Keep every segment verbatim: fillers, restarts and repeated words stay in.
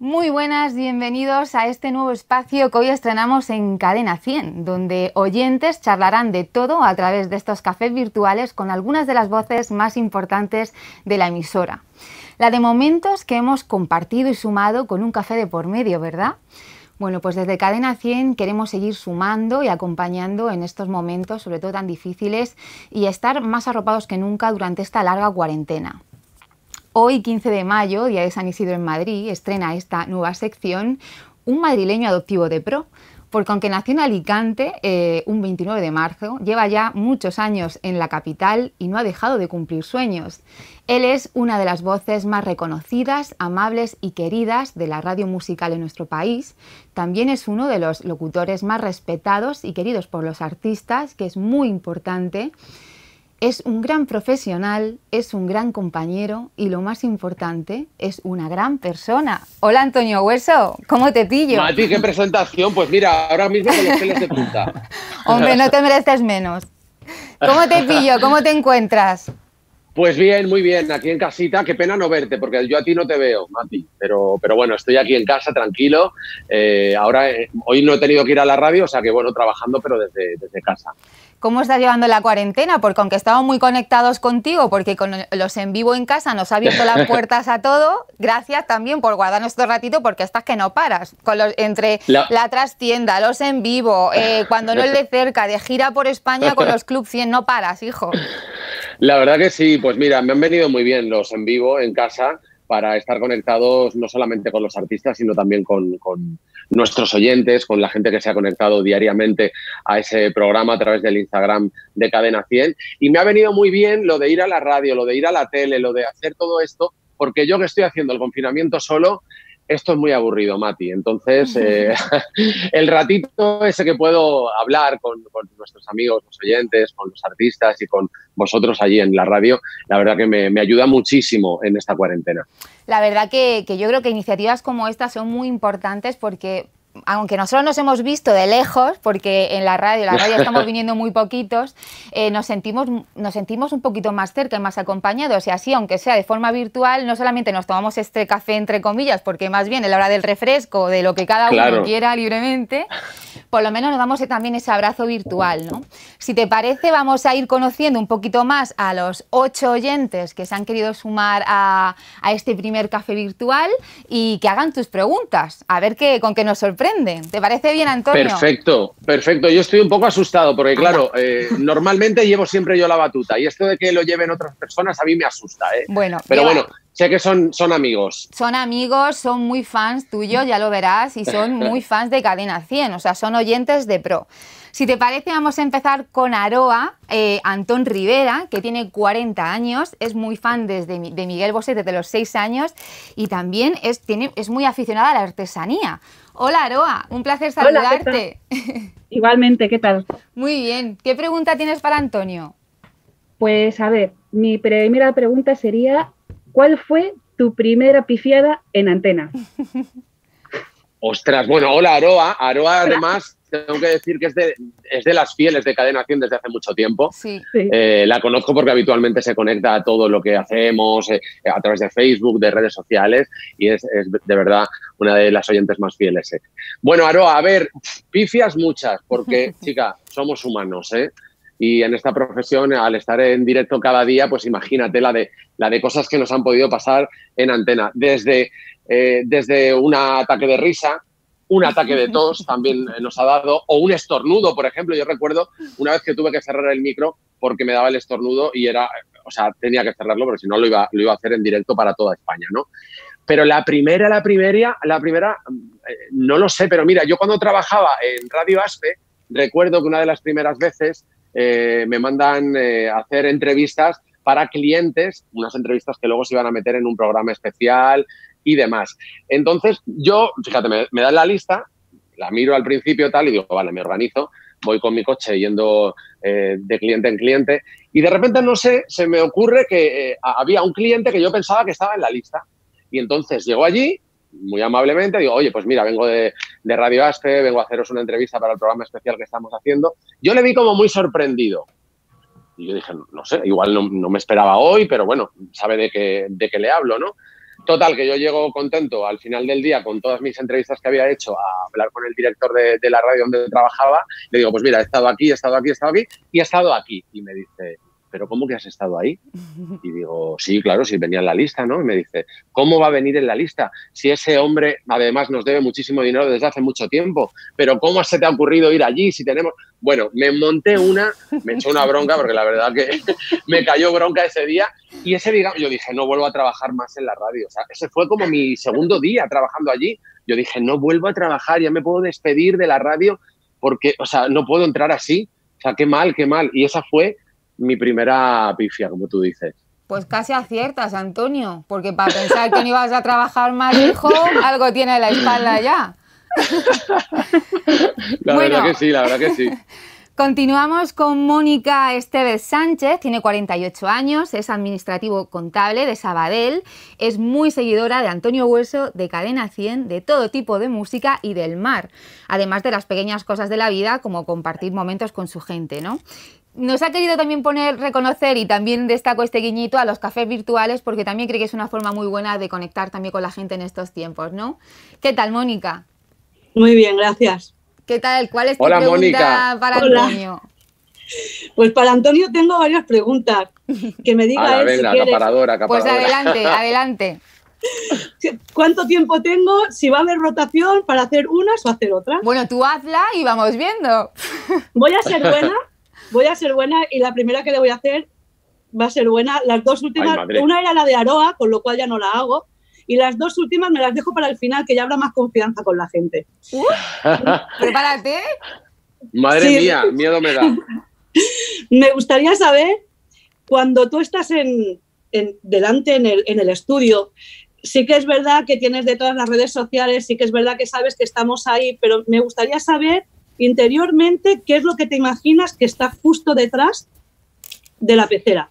Muy buenas, bienvenidos a este nuevo espacio que hoy estrenamos en Cadena cien, donde oyentes charlarán de todo a través de estos cafés virtuales con algunas de las voces más importantes de la emisora. La de momentos que hemos compartido y sumado con un café de por medio, ¿verdad? Bueno, pues desde Cadena cien queremos seguir sumando y acompañando en estos momentos, sobre todo tan difíciles, y estar más arropados que nunca durante esta larga cuarentena. Hoy, quince de mayo, día de San Isidro en Madrid, estrena esta nueva sección un madrileño adoptivo de pro, porque aunque nació en Alicante eh, un veintinueve de marzo, lleva ya muchos años en la capital y no ha dejado de cumplir sueños. Él es una de las voces más reconocidas, amables y queridas de la radio musical en nuestro país. También es uno de los locutores más respetados y queridos por los artistas, que es muy importante. Es un gran profesional, es un gran compañero y lo más importante, es una gran persona. Hola Antonio Hueso, ¿cómo te pillo? Mati, qué presentación. Pues mira, ahora mismo con los pelos de punta. Hombre, no te mereces menos. ¿Cómo te pillo? ¿Cómo te encuentras? Pues bien, muy bien, aquí en casita. Qué pena no verte, porque yo a ti no te veo, Mati. Pero, pero bueno, estoy aquí en casa, tranquilo. Eh, ahora, eh, hoy no he tenido que ir a la radio, o sea que bueno, trabajando, pero desde, desde casa. ¿Cómo estás llevando la cuarentena? Porque aunque estamos muy conectados contigo, porque con los en vivo en casa nos ha abierto las puertas a todo, gracias también por guardarnos este ratito, porque estás que no paras. Con los, entre la... la trastienda, los en vivo, eh, cuando no es de cerca, de gira por España con los Club cien, no paras, hijo. La verdad que sí, pues mira, me han venido muy bien los en vivo en casa para estar conectados no solamente con los artistas, sino también con, con nuestros oyentes, con la gente que se ha conectado diariamente a ese programa a través del Instagram de Cadena cien. Y me ha venido muy bien lo de ir a la radio, lo de ir a la tele, lo de hacer todo esto, porque yo que estoy haciendo el confinamiento solo, esto es muy aburrido, Mati. Entonces, eh, el ratito ese que puedo hablar con, con nuestros amigos, los oyentes, con los artistas y con vosotros allí en la radio, la verdad que me, me ayuda muchísimo en esta cuarentena. La verdad que, que yo creo que iniciativas como estas son muy importantes porque, aunque nosotros nos hemos visto de lejos, porque en la radio, la radio estamos viniendo muy poquitos, eh, nos sentimos, nos sentimos un poquito más cerca y más acompañados, y así, aunque sea de forma virtual, no solamente nos tomamos este café entre comillas, porque más bien es la hora del refresco, de lo que cada uno claro. quiera libremente, por lo menos nos damos también ese abrazo virtual, ¿no? Si te parece, vamos a ir conociendo un poquito más a los ocho oyentes que se han querido sumar a, a este primer café virtual y que hagan tus preguntas, a ver qué, con qué nos sorprenden. ¿Te parece bien, Antonio? Perfecto, perfecto. Yo estoy un poco asustado porque, claro, eh, normalmente llevo siempre yo la batuta y esto de que lo lleven otras personas a mí me asusta, ¿eh? Bueno, pero lleva... bueno, sé que son, son amigos. Son amigos, son muy fans tuyos, ya lo verás, y son muy fans de Cadena cien, o sea, son oyentes de pro. Si te parece, vamos a empezar con Aroa, eh, Antón Rivera, que tiene cuarenta años, es muy fan desde, de Miguel Bosé desde los seis años y también es, tiene, es muy aficionada a la artesanía. Hola, Aroa, un placer saludarte. Hola, ¿qué tal? Igualmente, ¿qué tal? Muy bien. ¿Qué pregunta tienes para Antonio? Pues a ver, mi primera pregunta sería, ¿cuál fue tu primera pifiada en antena? Ostras, bueno, hola Aroa. Aroa además, tengo que decir que es de, es de las fieles de Cadena cien desde hace mucho tiempo. Sí. Eh, la conozco porque habitualmente se conecta a todo lo que hacemos, eh, a través de Facebook, de redes sociales, y es, es de verdad una de las oyentes más fieles. Eh. Bueno, Aroa, a ver, pifias muchas, porque, chica, somos humanos, ¿eh? Y en esta profesión, al estar en directo cada día, pues imagínate la de, la de cosas que nos han podido pasar en antena. Desde, eh, desde un ataque de risa, un ataque de tos también nos ha dado, o un estornudo, por ejemplo. Yo recuerdo una vez que tuve que cerrar el micro porque me daba el estornudo y era, o sea, tenía que cerrarlo porque si no lo iba, lo iba a hacer en directo para toda España, ¿no? Pero la primera, la primera, la primera, eh, no lo sé, pero mira, yo cuando trabajaba en Radio Aspe, recuerdo que una de las primeras veces Eh, me mandan eh, a hacer entrevistas para clientes, unas entrevistas que luego se iban a meter en un programa especial y demás. Entonces, yo, fíjate, me, me dan la lista, la miro al principio tal y digo, vale, me organizo, voy con mi coche yendo eh, de cliente en cliente y de repente, no sé, se me ocurre que eh, había un cliente que yo pensaba que estaba en la lista y entonces llego allí, muy amablemente, digo, oye, pues mira, vengo de, de Radio Aspe, vengo a haceros una entrevista para el programa especial que estamos haciendo. Yo le vi como muy sorprendido. Y yo dije, no sé, igual no, no me esperaba hoy, pero bueno, sabe de qué, de qué le hablo, ¿no? Total, que yo llego contento al final del día con todas mis entrevistas que había hecho a hablar con el director de, de la radio donde trabajaba. Le digo, pues mira, he estado aquí, he estado aquí, he estado aquí y he estado aquí. Y me dice, ¿pero cómo que has estado ahí? Y digo, sí, claro, sí, venía en la lista, ¿no? Y me dice, ¿cómo va a venir en la lista? Si ese hombre, además, nos debe muchísimo dinero desde hace mucho tiempo, pero ¿cómo se te ha ocurrido ir allí si tenemos...? Bueno, me monté una, me echó una bronca, porque la verdad que me cayó bronca ese día, y ese día yo dije, no vuelvo a trabajar más en la radio. O sea, ese fue como mi segundo día trabajando allí. Yo dije, no vuelvo a trabajar, ya me puedo despedir de la radio, porque, o sea, no puedo entrar así. O sea, qué mal, qué mal. Y esa fue mi primera pifia, como tú dices. Pues casi aciertas, Antonio, porque para pensar que no ibas a trabajar más, hijo, algo tiene la espalda ya. La bueno, verdad que sí, la verdad que sí. Continuamos con Mónica Estevez Sánchez, tiene cuarenta y ocho años, es administrativo contable de Sabadell, es muy seguidora de Antonio Hueso, de Cadena cien, de todo tipo de música y del mar, además de las pequeñas cosas de la vida como compartir momentos con su gente, ¿no? Nos ha querido también poner, reconocer, y también destaco este guiñito a los cafés virtuales, porque también cree que es una forma muy buena de conectar también con la gente en estos tiempos, ¿no? ¿Qué tal, Mónica? Muy bien, gracias. ¿Qué tal? ¿Cuál es tu Hola, pregunta Mónica. para Hola. Antonio? Pues para Antonio tengo varias preguntas. Que me diga Ala, él venga, si quieres. acaparadora, Pues acaparadora. adelante, adelante. ¿Cuánto tiempo tengo? Si va a haber rotación para hacer unas o hacer otras. Bueno, tú hazla y vamos viendo. Voy a ser buena, voy a ser buena y la primera que le voy a hacer va a ser buena. Las dos últimas, Ay, madre. una era la de Aroa, con lo cual ya no la hago. Y las dos últimas me las dejo para el final, que ya habrá más confianza con la gente. Uh, prepárate. Madre Sí. mía, miedo me da. Me gustaría saber, cuando tú estás en, en, delante en el, en el estudio, sí que es verdad que tienes de todas las redes sociales, sí que es verdad que sabes que estamos ahí, pero me gustaría saber interiormente qué es lo que te imaginas que está justo detrás de la pecera.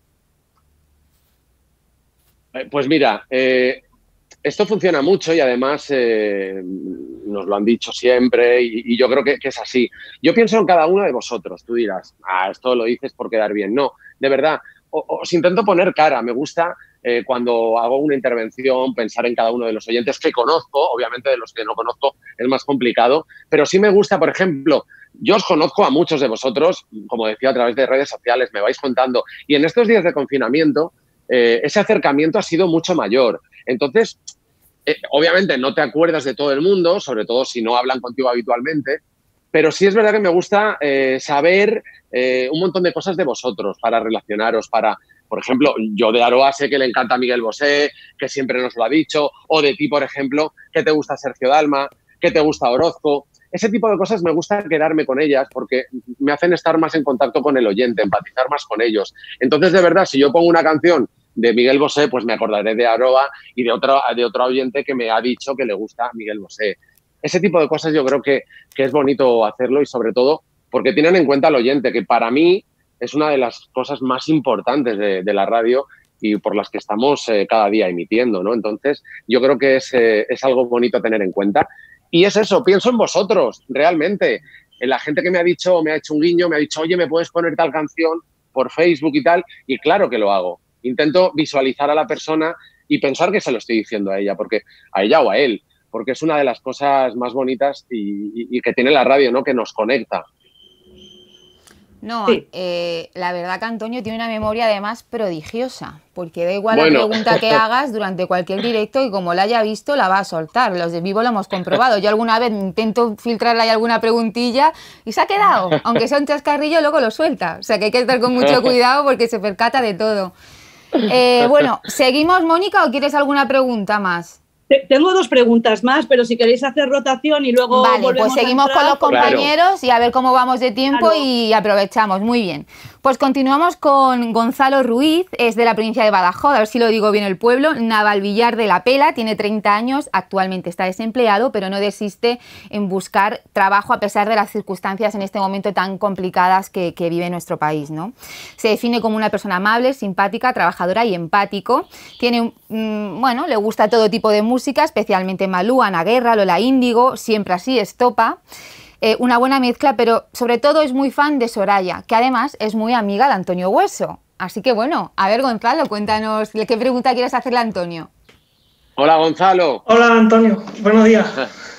Pues mira, eh, esto funciona mucho y además eh, nos lo han dicho siempre y, y yo creo que, que es así. Yo pienso en cada uno de vosotros. Tú dirás, ah, esto lo dices por quedar bien. No, de verdad, o, os intento poner cara. Me gusta eh, cuando hago una intervención pensar en cada uno de los oyentes que conozco. Obviamente de los que no conozco es más complicado, pero sí me gusta, por ejemplo, yo os conozco a muchos de vosotros, como decía, a través de redes sociales, me vais contando. Y en estos días de confinamiento, Eh, ese acercamiento ha sido mucho mayor. Entonces, eh, obviamente no te acuerdas de todo el mundo, sobre todo si no hablan contigo habitualmente, pero sí es verdad que me gusta eh, saber eh, un montón de cosas de vosotros para relacionaros, para, por ejemplo, yo de Aroa sé que le encanta a Miguel Bosé, que siempre nos lo ha dicho, o de ti, por ejemplo, que te gusta Sergio Dalma, que te gusta Orozco. Ese tipo de cosas me gusta quedarme con ellas porque me hacen estar más en contacto con el oyente, empatizar más con ellos. Entonces, de verdad, si yo pongo una canción de Miguel Bosé, pues me acordaré de Aroa y de otro, de otro oyente que me ha dicho que le gusta Miguel Bosé. Ese tipo de cosas yo creo que, que es bonito hacerlo y sobre todo porque tienen en cuenta al oyente, que para mí es una de las cosas más importantes de, de la radio y por las que estamos eh, cada día emitiendo, ¿no? Entonces, yo creo que es, eh, es algo bonito a tener en cuenta. Y es eso, pienso en vosotros, realmente. En la gente que me ha dicho, me ha hecho un guiño, me ha dicho, oye, ¿me puedes poner tal canción por Facebook y tal? Y claro que lo hago. Intento visualizar a la persona y pensar que se lo estoy diciendo a ella, porque a ella o a él, porque es una de las cosas más bonitas y, y, y que tiene la radio, ¿no? Que nos conecta. No, Sí. eh, la verdad que Antonio tiene una memoria además prodigiosa, porque da igual Bueno. la pregunta que hagas durante cualquier directo y como la haya visto la va a soltar. Los de vivo lo hemos comprobado. Yo alguna vez intento filtrarle ahí alguna preguntilla y se ha quedado, aunque sea un chascarrillo, luego lo suelta. O sea que hay que estar con mucho cuidado porque se percata de todo. Eh, bueno, ¿seguimos, Mónica, o quieres alguna pregunta más? Te- Tengo dos preguntas más, pero si queréis hacer rotación y luego Vale, volvemos pues seguimos a entrar, con los pues- compañeros y a ver cómo vamos de tiempo Claro. y aprovechamos. Muy bien. Pues continuamos con Gonzalo Ruiz, es de la provincia de Badajoz, a ver si lo digo bien el pueblo, Navalvillar de la Pela, tiene treinta años, actualmente está desempleado, pero no desiste en buscar trabajo a pesar de las circunstancias en este momento tan complicadas que, que vive nuestro país, ¿no? Se define como una persona amable, simpática, trabajadora y empático. Tiene, mmm, bueno, le gusta todo tipo de música, especialmente Malú, Ana Guerra, Lola Índigo, Siempre Así, Estopa. Eh, una buena mezcla, pero sobre todo es muy fan de Soraya, que además es muy amiga de Antonio Hueso. Así que bueno, a ver, Gonzalo, cuéntanos, ¿qué pregunta quieres hacerle a Antonio? Hola, Gonzalo. Hola, Antonio. Buenos días.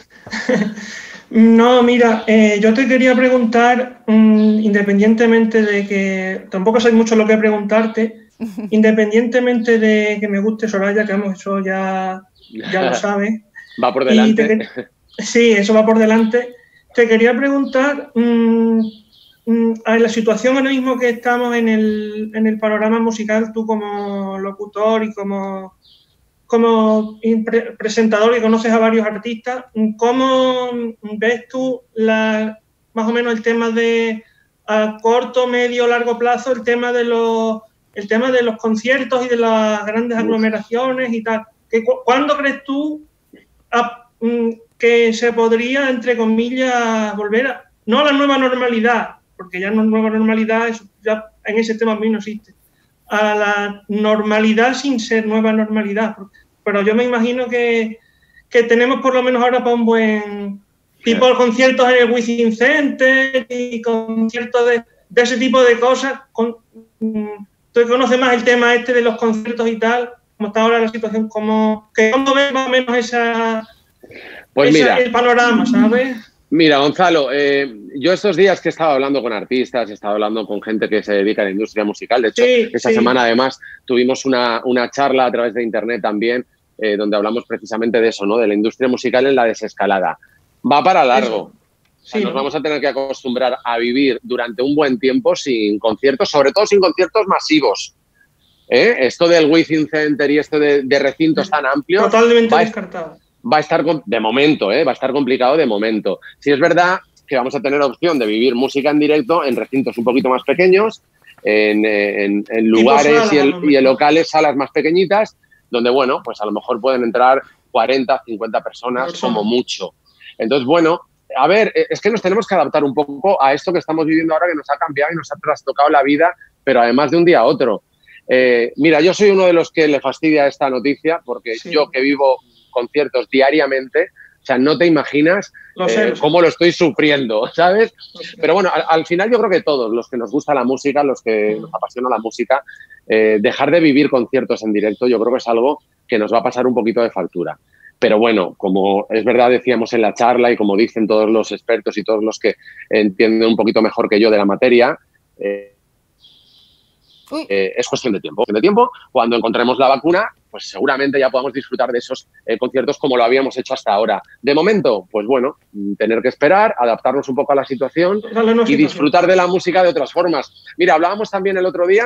No, mira, eh, yo te quería preguntar, mmm, independientemente de que tampoco sé mucho lo que preguntarte, independientemente de que me guste Soraya, que vamos, eso ya, ya lo sabes. Va por delante. Te, sí, eso va por delante. Te quería preguntar, mmm, mmm, en la situación ahora mismo que estamos en el, en el panorama musical, tú como locutor y como... como pre presentador que conoces a varios artistas, ¿cómo ves tú la, más o menos el tema de a corto, medio, largo plazo, el tema de los, el tema de los conciertos y de las grandes aglomeraciones y tal? ¿Que, cu ¿Cuándo crees tú a, que se podría, entre comillas, volver a, no a la nueva normalidad, porque ya no es nueva normalidad, eso ya en ese tema a mí no existe, a la normalidad sin ser nueva normalidad? Pero yo me imagino que, que tenemos por lo menos ahora para un buen tipo de conciertos en el Within Center y conciertos de, de ese tipo de cosas. Con, tú conoces más el tema este de los conciertos y tal, como está ahora la situación, como que cómo ves más o menos esa, pues esa, mira, el panorama, ¿sabes? Mira, Gonzalo, eh, yo estos días que he estado hablando con artistas, he estado hablando con gente que se dedica a la industria musical, de hecho, sí, esta sí. semana además tuvimos una, una charla a través de internet también, eh, donde hablamos precisamente de eso, ¿no? De la industria musical en la desescalada. Va para largo. Sí, o sea, nos ¿no? vamos a tener que acostumbrar a vivir durante un buen tiempo sin conciertos, sobre todo sin conciertos masivos. ¿Eh? Esto del Within Center y esto de, de recintos tan amplios... Totalmente va descartado. Va a estar, de momento, ¿eh? va a estar complicado de momento. Sí es verdad que vamos a tener opción de vivir música en directo en recintos un poquito más pequeños, en, en, en lugares sala, y, en, no y en locales, salas más pequeñitas, donde, bueno, pues a lo mejor pueden entrar cuarenta, cincuenta personas Persona. como mucho. Entonces, bueno, a ver, es que nos tenemos que adaptar un poco a esto que estamos viviendo ahora, que nos ha cambiado y nos ha trastocado la vida, pero además de un día a otro. Eh, mira, yo soy uno de los que le fastidia esta noticia, porque sí. yo que vivo conciertos diariamente, o sea, no te imaginas lo sé, eh, lo sé. cómo lo estoy sufriendo, ¿sabes? Pero bueno, al, al final yo creo que todos los que nos gusta la música, los que nos apasiona la música, eh, dejar de vivir conciertos en directo yo creo que es algo que nos va a pasar un poquito de factura. Pero bueno, como es verdad, decíamos en la charla y como dicen todos los expertos y todos los que entienden un poquito mejor que yo de la materia, eh, Eh, es cuestión de tiempo. de tiempo. Cuando encontremos la vacuna, pues seguramente ya podamos disfrutar de esos eh, conciertos como lo habíamos hecho hasta ahora. De momento, pues bueno, tener que esperar, adaptarnos un poco a la situación y disfrutar de la música de otras formas. Mira, hablábamos también el otro día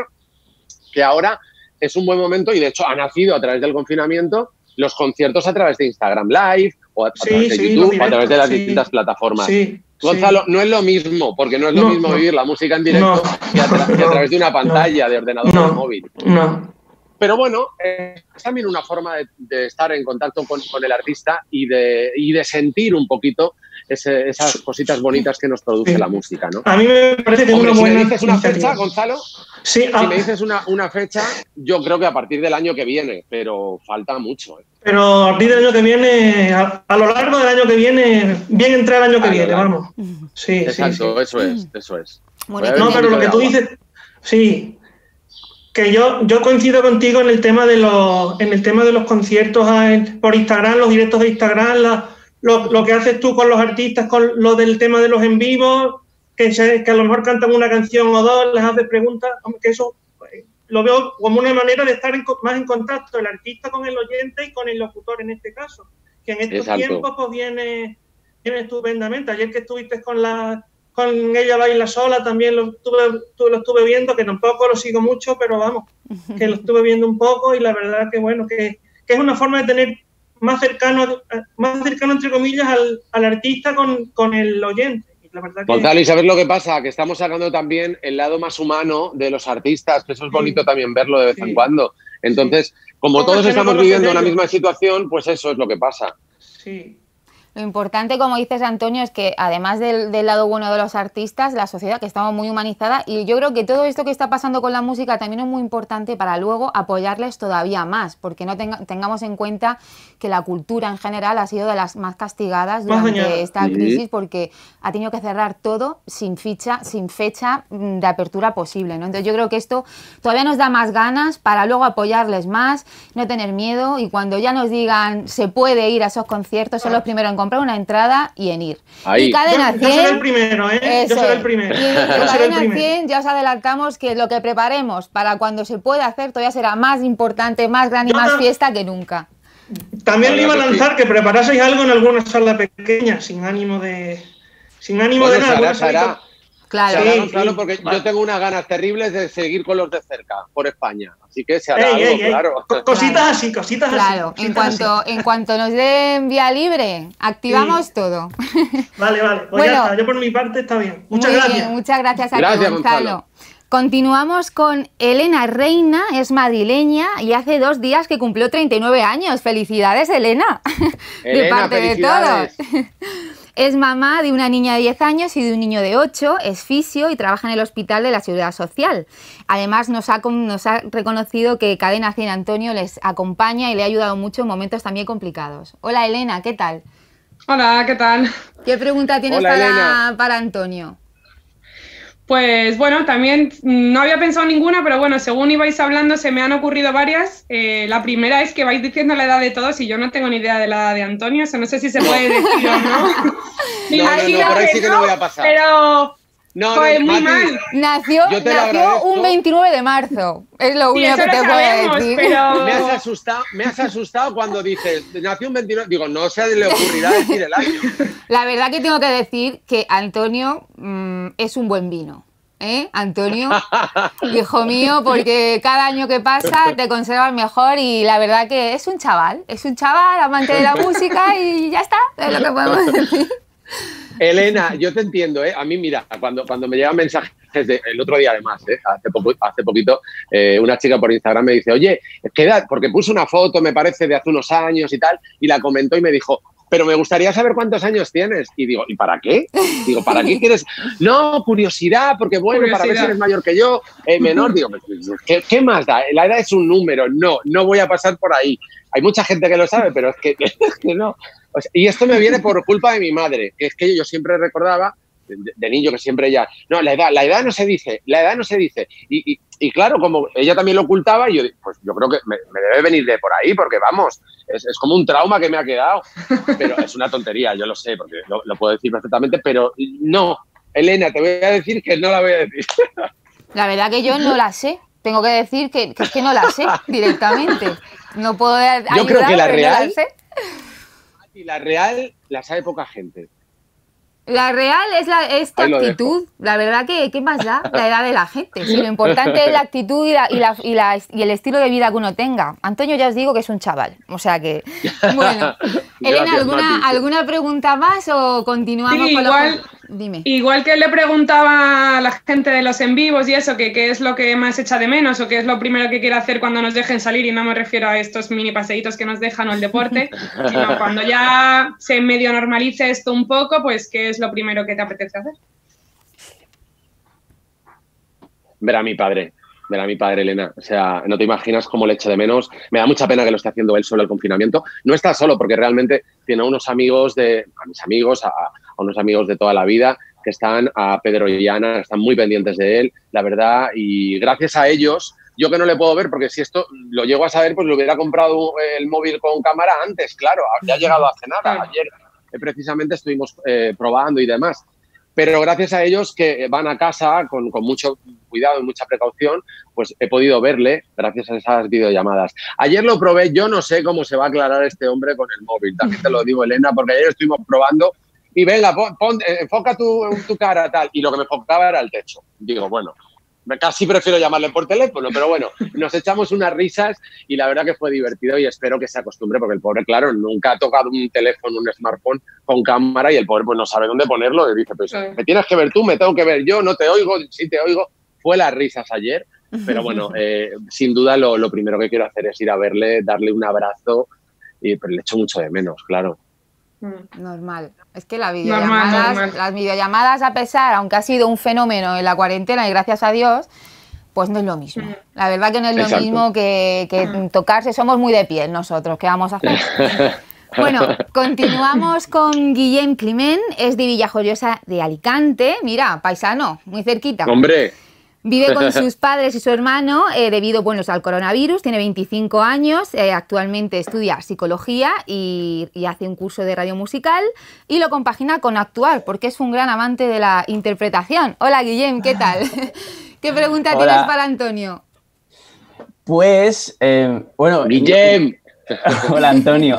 que ahora es un buen momento y de hecho ha nacido a través del confinamiento los conciertos a través de Instagram Live o a, a sí, través de sí, YouTube o a través de las sí. distintas plataformas. Sí. Gonzalo, sí. no es lo mismo, porque no es lo no, mismo no. vivir la música en directo no. que, a tra que a través de una pantalla, no. de ordenador no. o de móvil. No. Pero bueno, eh, es también una forma de, de estar en contacto con, con el artista y de, y de sentir un poquito ese, esas cositas bonitas que nos produce sí. la música, ¿no? A mí me parece que Hombre, es una si buena... me dices una fecha, Gonzalo, sí, si ah. me dices una, una fecha, yo creo que a partir del año que viene, pero falta mucho. ¿eh? Pero a partir del año que viene, a, a lo largo del año que viene, bien entrar el año que a viene, vamos. Sí, Exacto, sí, eso sí. es, eso es. Bueno, no, pero lo que tú dices, sí, que yo, yo coincido contigo en el tema de los, en el tema de los conciertos por Instagram, los directos de Instagram, la, lo, lo que haces tú con los artistas, con lo del tema de los en vivos, que, se, que a lo mejor cantan una canción o dos, les haces preguntas, que eso lo veo como una manera de estar en, más en contacto el artista con el oyente y con el locutor en este caso, que en estos Exacto. tiempos pues viene, viene estupendamente. Ayer que estuviste con la con Ella Baila Sola también lo estuve, lo estuve viendo, que tampoco lo sigo mucho, pero vamos, que lo estuve viendo un poco y la verdad que bueno, que, que es una forma de tener más cercano, más cercano entre comillas al, al artista con, con el oyente. La verdad que... Gonzalo, ¿y sabes lo que pasa? Que estamos sacando también el lado más humano de los artistas, que eso es bonito sí. también verlo de vez sí. en cuando. Entonces, sí. como todos estamos viviendo una misma situación, pues eso es lo que pasa. Sí. Lo importante, como dices, Antonio, es que además del, del lado bueno de los artistas, la sociedad, que estamos muy humanizada, y yo creo que todo esto que está pasando con la música también es muy importante para luego apoyarles todavía más, porque no tenga, tengamos en cuenta que la cultura en general ha sido de las más castigadas durante más esta sí. crisis, porque ha tenido que cerrar todo sin ficha, sin fecha de apertura posible, ¿no? Entonces yo creo que esto todavía nos da más ganas para luego apoyarles más, no tener miedo y cuando ya nos digan se puede ir a esos conciertos, son los primeros en comprar una entrada y en ir. Ahí. Y Cadena Yo, cien... yo seré el primero, ¿eh? Eso Yo seré es. el primero. Y en Yo seré el Cadena primero. cien ya os adelantamos que lo que preparemos para cuando se pueda hacer todavía será más importante, más grande y Yo más no- fiesta que nunca. También le iba a La verdad que lanzar que preparaseis algo en alguna sala pequeña, sin ánimo de. Sin ánimo Bueno, de nada. se hará, alguna se hará. salita- Claro. Se hará, Sí, Gonzalo, sí. porque Vale. yo tengo unas ganas terribles de seguir con los de cerca, por España. Así que se hará Ey, algo, ey, ey. claro. Co- Cositas Claro. así, cositas Claro, así. en cositas cuanto, así. en cuanto nos den vía libre, activamos Sí. todo. Vale, vale. Pues Bueno. ya está. Yo por mi parte está bien. Muchas Muy gracias. bien, muchas gracias a ti, Gracias, Gonzalo. Gonzalo. Continuamos con Elena Reina, es madrileña y hace dos días que cumplió treinta y nueve años. Felicidades, Elena, de Elena, parte de felicidades. todos. Es mamá de una niña de diez años y de un niño de ocho, es fisio y trabaja en el Hospital de la Seguridad Social. Además, nos ha, con- nos ha reconocido que Cadena cien Antonio les acompaña y le ha ayudado mucho en momentos también complicados. Hola, Elena, ¿qué tal? Hola, ¿qué tal? ¿Qué pregunta tienes Hola, para, Elena. para Antonio? Pues bueno, también mm, no había pensado ninguna, pero bueno, según ibais hablando se me han ocurrido varias. Eh, la primera es que vais diciendo la edad de todos y yo no tengo ni idea de la edad de Antonio, eso no sé si se puede decir o no. Me No, no, no, imagino por ahí que sí que no voy a pasar. Pero, No, pues no, muy Mati, mal. Nació, Yo te lo nació agradezco. un veintinueve de marzo, es lo Sí, único eso que lo te puedo sabemos, decir. pero... Me has asustado, me has asustado cuando dices, nació un veintinueve. Digo, no se le ocurrirá decir el año. La verdad que tengo que decir que Antonio mm, es un buen vino. ¿Eh, Antonio? Hijo mío, porque cada año que pasa te conservas mejor y la verdad que es un chaval, es un chaval amante de la música y ya está, es lo que podemos decir. Elena, yo te entiendo, ¿eh? A mí, mira, cuando, cuando me llegan mensajes, de, el otro día además, ¿eh? hace, poco, hace poquito, eh, una chica por Instagram me dice, oye, ¿qué edad? Porque puse una foto, me parece, de hace unos años y tal, y la comentó y me dijo, pero me gustaría saber cuántos años tienes. Y digo, ¿y para qué? Digo, ¿para qué quieres? No, curiosidad, porque bueno, curiosidad. Para ver si eres mayor que yo, eh, menor. Digo, ¿qué, ¿qué más da? La edad es un número. No, no voy a pasar por ahí. Hay mucha gente que lo sabe, pero es que, que no. O sea, y esto me viene por culpa de mi madre, que es que yo siempre recordaba, de, de niño, que siempre ella, no, la edad, la edad no se dice, la edad no se dice. Y, y, y claro, como ella también lo ocultaba, yo, pues yo creo que me, me debe venir de por ahí, porque vamos, es, es como un trauma que me ha quedado. Pero es una tontería, yo lo sé, porque lo, lo puedo decir perfectamente, pero no, Elena, te voy a decir que no la voy a decir. La verdad que yo no la sé. Tengo que decir que, que es que no la sé directamente. No puedo ayudar, yo creo que la real, no la sé. Y la real la sabe poca gente. La real es, la, es tu actitud. La verdad que, ¿qué más da la edad de la gente? Si lo importante es la actitud y, la, y, la, y, la, y el estilo de vida que uno tenga. Antonio ya os digo que es un chaval. O sea que, bueno. Elena, Gracias, ¿alguna, Mati. ¿alguna pregunta más o continuamos Sí, con igual, lo que... Dime. Igual que le preguntaba a la gente de los en vivos y eso, que qué es lo que más echa de menos o qué es lo primero que quiere hacer cuando nos dejen salir, y no me refiero a estos mini paseitos que nos dejan o el deporte, sino cuando ya se medio normalice esto un poco, pues qué es lo primero que te apetece hacer. Ver a mi padre, ver a mi padre, Elena. O sea, no te imaginas cómo le echo de menos. Me da mucha pena que lo esté haciendo él solo el confinamiento. No está solo, porque realmente tiene a unos amigos, de, a mis amigos, a, a unos amigos de toda la vida que están, a Pedro y Ana, están muy pendientes de él, la verdad, y gracias a ellos, yo que no le puedo ver, porque si esto lo llego a saber, pues le hubiera comprado el móvil con cámara antes, claro, ya ha llegado hace nada. Ayer eh, precisamente estuvimos eh, probando y demás. Pero gracias a ellos que van a casa con, con mucho cuidado y mucha precaución, pues he podido verle gracias a esas videollamadas. Ayer lo probé, yo no sé cómo se va a aclarar este hombre con el móvil, también te lo digo, Elena, porque ayer estuvimos probando y venga, pon, pon, enfoca tu, tu cara, tal, y lo que me enfocaba era el techo. Digo, bueno, casi prefiero llamarle por teléfono, pero bueno, nos echamos unas risas y la verdad que fue divertido y espero que se acostumbre, porque el pobre, claro, nunca ha tocado un teléfono, un smartphone con cámara y el pobre pues no sabe dónde ponerlo y dice, pues me tienes que ver tú, me tengo que ver yo, no te oigo, sí te oigo. Fue las risas ayer, pero bueno, eh, sin duda lo, lo primero que quiero hacer es ir a verle, darle un abrazo, y pero le echo mucho de menos, claro. Normal. Es que la videollamadas, normal, normal. las videollamadas, a pesar, aunque ha sido un fenómeno en la cuarentena y gracias a Dios, pues no es lo mismo. La verdad que no es lo Exacto. mismo que, que tocarse. Somos muy de piel nosotros. ¿Qué vamos a hacer? Bueno, continuamos con Guillem Climent, es de Villajoyosa de Alicante. Mira, paisano, muy cerquita. Hombre, Vive con sus padres y su hermano eh, debido bueno, al coronavirus, tiene veinticinco años, eh, actualmente estudia psicología y, y hace un curso de radio musical y lo compagina con actuar porque es un gran amante de la interpretación. Hola Guillem, ¿qué tal? ¿Qué pregunta Hola. tienes para Antonio? Pues, eh, bueno... Guillem. Hola Antonio.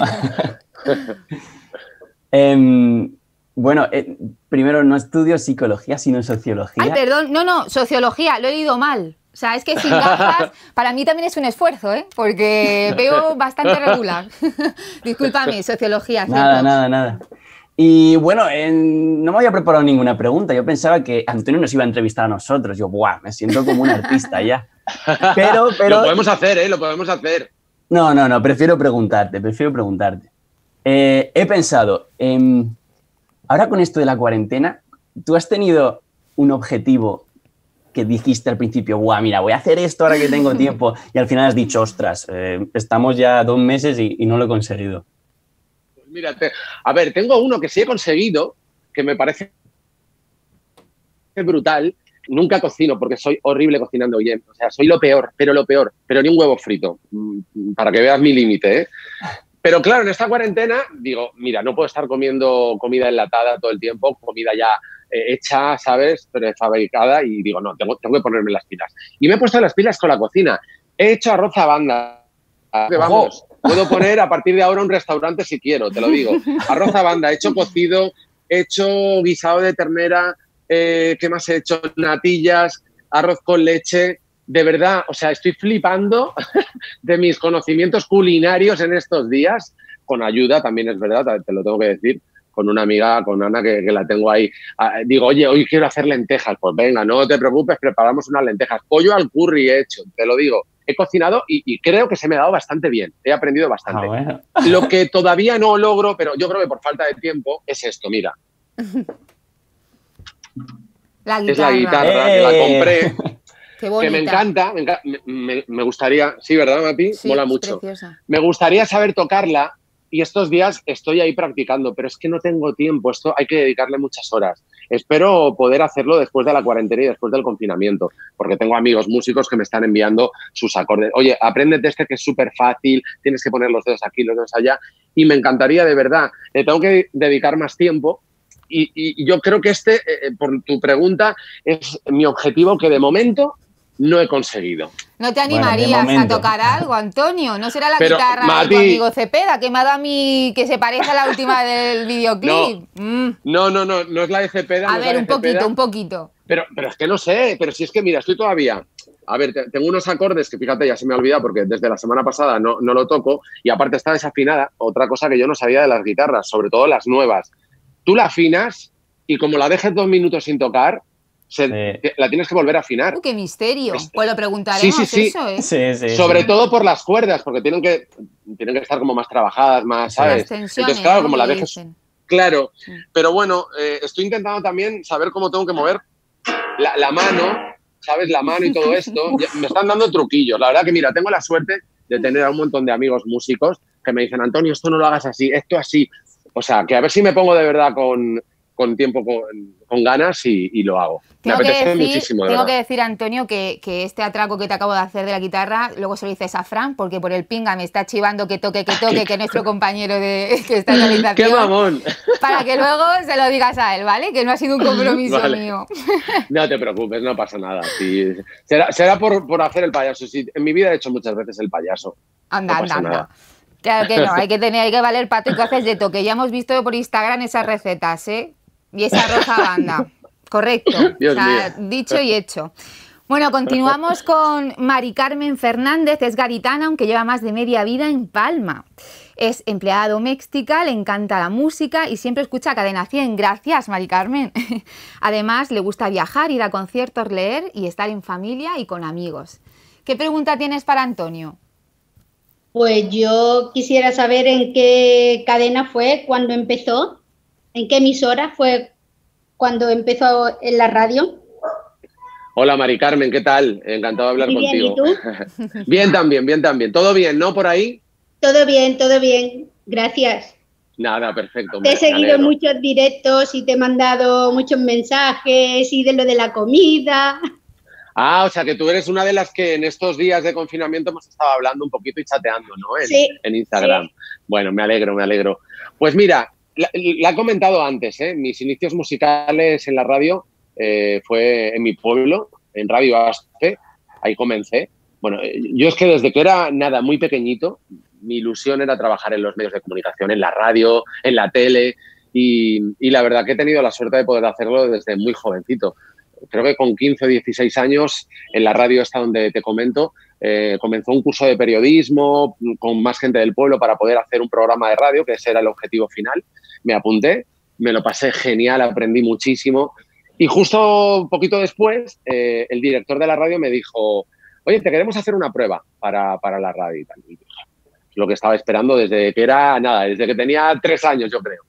eh, Bueno, eh, primero no estudio psicología, sino sociología. Ay, perdón, no, no, sociología, lo he leído mal. O sea, es que sin gafas, para mí también es un esfuerzo, ¿eh? Porque veo bastante regular. Discúlpame, sociología. Nada, ¿cierto? nada, nada. Y bueno, eh, no me había preparado ninguna pregunta. Yo pensaba que Antonio nos iba a entrevistar a nosotros. Yo, ¡buah! Me siento como un artista ya. Pero, pero... Lo podemos hacer, ¿eh? Lo podemos hacer. No, no, no, prefiero preguntarte, prefiero preguntarte. Eh, he pensado... Eh, Ahora con esto de la cuarentena, ¿tú has tenido un objetivo que dijiste al principio, guau, mira, voy a hacer esto ahora que tengo tiempo, y al final has dicho, ostras, eh, estamos ya dos meses y, y no lo he conseguido? Pues mira, te, a ver, tengo uno que sí he conseguido, que me parece brutal. Nunca cocino porque soy horrible cocinando bien. O sea, soy lo peor, pero lo peor. Pero ni un huevo frito, para que veas mi límite, ¿eh? Pero claro, en esta cuarentena digo, mira, no puedo estar comiendo comida enlatada todo el tiempo, comida ya eh, hecha, ¿sabes? Prefabricada, y digo, no, tengo, tengo que ponerme las pilas. Y me he puesto las pilas con la cocina. He hecho arroz a banda. Que vamos, puedo poner a partir de ahora un restaurante si quiero, te lo digo. Arroz a banda, he hecho cocido, he hecho guisado de ternera, eh, ¿qué más he hecho? Natillas, arroz con leche. De verdad, o sea, estoy flipando de mis conocimientos culinarios en estos días, con ayuda, también es verdad, te lo tengo que decir, con una amiga, con Ana, que, que la tengo ahí. Digo, oye, hoy quiero hacer lentejas. Pues venga, no te preocupes, preparamos unas lentejas. Pollo al curry he hecho, te lo digo. He cocinado y, y creo que se me ha dado bastante bien. He aprendido bastante. Ah, bueno. Lo que todavía no logro, pero yo creo que por falta de tiempo, es esto, mira. La guitarra. Es la guitarra, ¡Eh! que la compré. Qué bonita. Que me encanta, me, enca me, me gustaría, sí, ¿verdad, Mati? Sí, mola es mucho. preciosa. Me gustaría saber tocarla y estos días estoy ahí practicando, pero es que no tengo tiempo, esto hay que dedicarle muchas horas. Espero poder hacerlo después de la cuarentena y después del confinamiento, porque tengo amigos músicos que me están enviando sus acordes. Oye, apréndete este que es súper fácil, tienes que poner los dedos aquí, los dedos allá, y me encantaría, de verdad. Le tengo que dedicar más tiempo. Y, y yo creo que este, eh, por tu pregunta, es mi objetivo que de momento no he conseguido. ¿No te Bueno, de animarías a momento. tocar algo, Antonio? ¿No será la Pero, guitarra Mati- de tu amigo Cepeda, que me ha dado a mí que se parece a la última del videoclip? Mm. No, no, no, no es la de Cepeda. no A es la ver, de un poquito, Cepeda, un poquito. Pero, pero es que no sé, pero si es que mira, estoy todavía... A ver, te- tengo unos acordes que fíjate, ya se me ha olvidado porque desde la semana pasada no, no lo toco y aparte está desafinada, otra cosa que yo no sabía de las guitarras, sobre todo las nuevas. Tú la afinas y como la dejes dos minutos sin tocar, se, Sí. te- la tienes que volver a afinar. Uh, ¡Qué misterio! Es- Pues lo preguntaremos Sí, sí, sí. eso, ¿eh? Sí, sí, Sobre sí. todo por las cuerdas, porque tienen que, tienen que estar como más trabajadas, más, ¿sabes? Las tensiones, Entonces, claro, ¿no? como la que dejes... dicen. Claro, Sí. pero bueno, eh, estoy intentando también saber cómo tengo que mover la, la mano, ¿sabes? La mano y todo esto. Ya me están dando truquillos. La verdad que, mira, tengo la suerte de tener a un montón de amigos músicos que me dicen, Antonio, esto no lo hagas así, esto así. O sea, que a ver si me pongo de verdad con, con tiempo, con, con ganas y, y lo hago. Tengo, me que apetece decir, muchísimo, de tengo que verdad. decir, Antonio, que, que este atraco que te acabo de hacer de la guitarra, luego se lo dices a Fran, porque por el pinga me está chivando que toque, que toque, que nuestro compañero de, que está en la ¡Qué realización, mamón! para que luego se lo digas a él, ¿vale? Que no ha sido un compromiso Vale. mío. No te preocupes, no pasa nada. Sí, será será por, por hacer el payaso. Sí, en mi vida he hecho muchas veces el payaso. Anda, No anda, pasa anda. nada. Claro que no, hay que tener, hay que valer pato y haces de toque. Ya hemos visto por Instagram esas recetas, ¿eh? Y esa roja banda. Correcto. Dios o sea, mío. dicho y hecho. Bueno, continuamos con Mari Carmen Fernández, es gaditana, aunque lleva más de media vida en Palma. Es empleada doméstica, le encanta la música y siempre escucha Cadena cien. Gracias, Mari Carmen. Además, le gusta viajar, ir a conciertos, leer y estar en familia y con amigos. ¿Qué pregunta tienes para Antonio? Pues yo quisiera saber en qué cadena fue cuando empezó, en qué emisora fue cuando empezó en la radio. Hola, Mari Carmen, ¿qué tal? Encantado de hablar Muy bien, contigo. ¿y tú? Bien también, bien también. ¿Todo bien, no, por ahí? Todo bien, todo bien, gracias. Nada, perfecto. Te he me seguido alegro. muchos directos y te he mandado muchos mensajes y de lo de la comida. Ah, o sea que tú eres una de las que en estos días de confinamiento hemos estado hablando un poquito y chateando, ¿no? En, sí, en Instagram. Sí. Bueno, me alegro, me alegro. Pues mira, la, la he comentado antes, ¿eh? Mis inicios musicales en la radio eh, fue en mi pueblo, en Radio Aspe, ahí comencé. Bueno, yo es que desde que era nada, muy pequeñito, mi ilusión era trabajar en los medios de comunicación, en la radio, en la tele, y, y la verdad que he tenido la suerte de poder hacerlo desde muy jovencito. Creo que con quince o dieciséis años, en la radio esta donde te comento, eh, comenzó un curso de periodismo con más gente del pueblo para poder hacer un programa de radio, que ese era el objetivo final. Me apunté, me lo pasé genial, aprendí muchísimo. Y justo un poquito después, eh, el director de la radio me dijo, oye, te queremos hacer una prueba para, para la radio y tal. Y dije, lo que estaba esperando desde que era, nada, desde que tenía tres años, yo creo.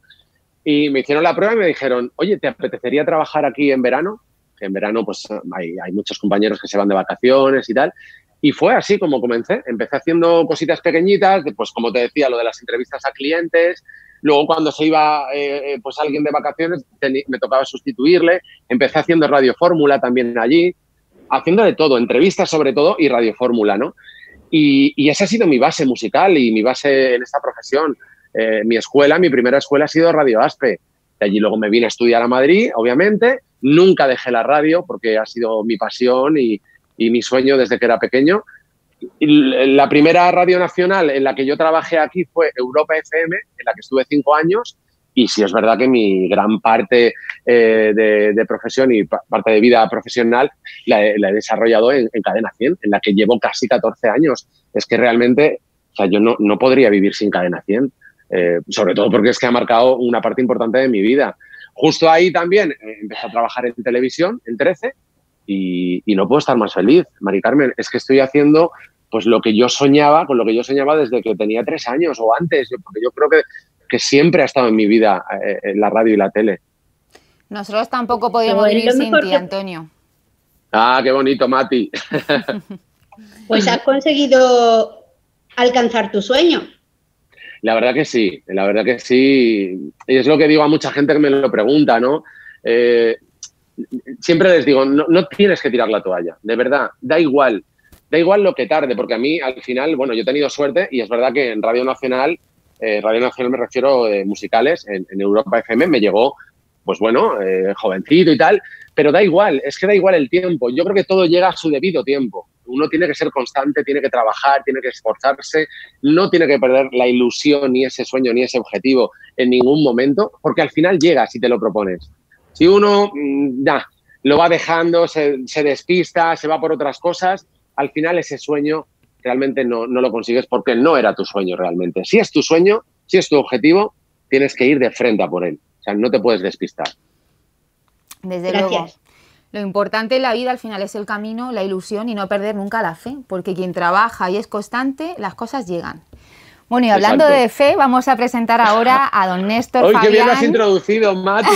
Y me hicieron la prueba y me dijeron, oye, ¿te apetecería trabajar aquí en verano? Que en verano pues hay, hay muchos compañeros que se van de vacaciones y tal. Y fue así como comencé. Empecé haciendo cositas pequeñitas, pues como te decía, lo de las entrevistas a clientes. Luego cuando se iba eh, pues alguien de vacaciones me tocaba sustituirle. Empecé haciendo Radio Fórmula también allí, haciendo de todo, entrevistas sobre todo y Radio Fórmula, ¿no? Y, y esa ha sido mi base musical y mi base en esta profesión. Eh, mi escuela, mi primera escuela ha sido Radio Aspe. De allí luego me vine a estudiar a Madrid, obviamente. Nunca dejé la radio porque ha sido mi pasión y, y mi sueño desde que era pequeño. Y la primera radio nacional en la que yo trabajé aquí fue Europa F M, en la que estuve cinco años. Y sí es verdad que mi gran parte eh, de, de profesión y parte de vida profesional la he, la he desarrollado en, en Cadena cien, en la que llevo casi catorce años. Es que realmente, o sea, yo no, no podría vivir sin Cadena cien, eh, sobre todo porque es que ha marcado una parte importante de mi vida. Justo ahí también eh, empecé a trabajar en televisión, en trece, y, y no puedo estar más feliz, Mari Carmen. Es que estoy haciendo pues lo que yo soñaba, con lo que yo soñaba desde que tenía tres años o antes, porque yo creo que que siempre ha estado en mi vida eh, la radio y la tele. Nosotros tampoco podríamos vivir sin ti, que... Antonio. Ah, qué bonito, Mati. Pues has conseguido alcanzar tu sueño. La verdad que sí, la verdad que sí. Y es lo que digo a mucha gente que me lo pregunta, ¿no? Eh, siempre les digo, no, no tienes que tirar la toalla, de verdad, da igual. Da igual lo que tarde, porque a mí, al final, bueno, yo he tenido suerte y es verdad que en Radio Nacional Eh, Radio Nacional me refiero eh, musicales, en, en Europa F M me llegó, pues bueno, eh, jovencito y tal, pero da igual, es que da igual el tiempo. Yo creo que todo llega a su debido tiempo. Uno tiene que ser constante, tiene que trabajar, tiene que esforzarse, no tiene que perder la ilusión, ni ese sueño, ni ese objetivo en ningún momento, porque al final llega si te lo propones. Si uno, nah, lo va dejando, se, se despista, se va por otras cosas, al final ese sueño realmente no, no lo consigues porque no era tu sueño realmente. Si es tu sueño, si es tu objetivo, tienes que ir de frente a por él. O sea, no te puedes despistar. Desde Gracias. luego. Lo importante en la vida al final es el camino, la ilusión y no perder nunca la fe, porque quien trabaja y es constante, las cosas llegan. Bueno, y hablando Exacto. de fe, vamos a presentar ahora a don Néstor Fabián. ¡Uy, qué bien lo has introducido, Mati!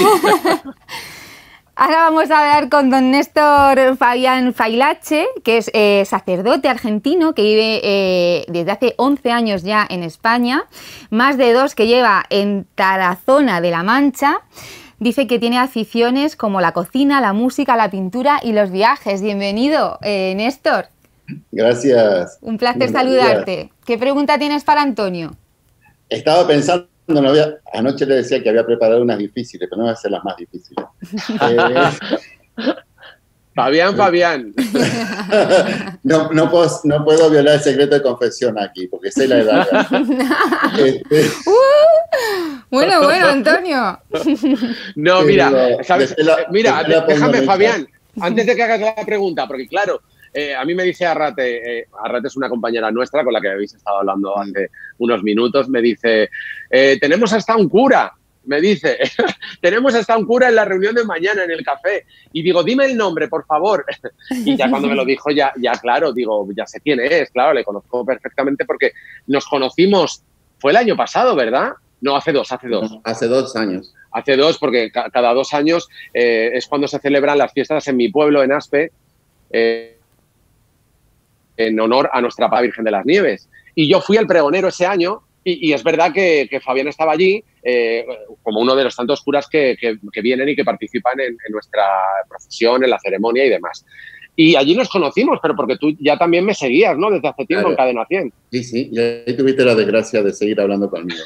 Ahora vamos a hablar con don Néstor Fabián Failache, que es eh, sacerdote argentino que vive eh, desde hace once años ya en España, más de dos que lleva en Tarazona de la Mancha. Dice que tiene aficiones como la cocina, la música, la pintura y los viajes. Bienvenido, eh, Néstor. Gracias. Un placer saludarte. ¿Qué pregunta tienes para Antonio? Estaba pensando, no había, anoche le decía que había preparado unas difíciles, pero no voy a hacer las más difíciles. eh, Fabián, Fabián. no, no, puedo, no puedo violar el secreto de confesión aquí, porque sé la edad. este, uh, bueno, bueno, Antonio. No, mira, digo, ¿sabes? La, mira, déjame, Fabián, antes de que hagas la pregunta, porque claro, eh, a mí me dice Arrate, eh, Arrate es una compañera nuestra con la que habéis estado hablando hace unos minutos, me dice, eh, tenemos hasta un cura. Me dice, tenemos hasta un cura en la reunión de mañana en el café. Y digo, dime el nombre, por favor. Y ya cuando me lo dijo, ya, ya claro, digo, ya sé quién es, claro, le conozco perfectamente porque nos conocimos, fue el año pasado, ¿verdad? No, hace dos, hace dos. No, hace dos años. Hace dos, porque ca cada dos años eh, es cuando se celebran las fiestas en mi pueblo, en Aspe, eh, en honor a nuestra Padre Virgen de las Nieves. Y yo fui el pregonero ese año. Y, y es verdad que, que Fabián estaba allí eh, como uno de los tantos curas que, que, que vienen y que participan en, en nuestra procesión, en la ceremonia y demás. Y allí nos conocimos, pero porque tú ya también me seguías, ¿no? Desde hace tiempo, claro, en Cadena cien. Sí, sí, y ahí tuviste la desgracia de seguir hablando conmigo.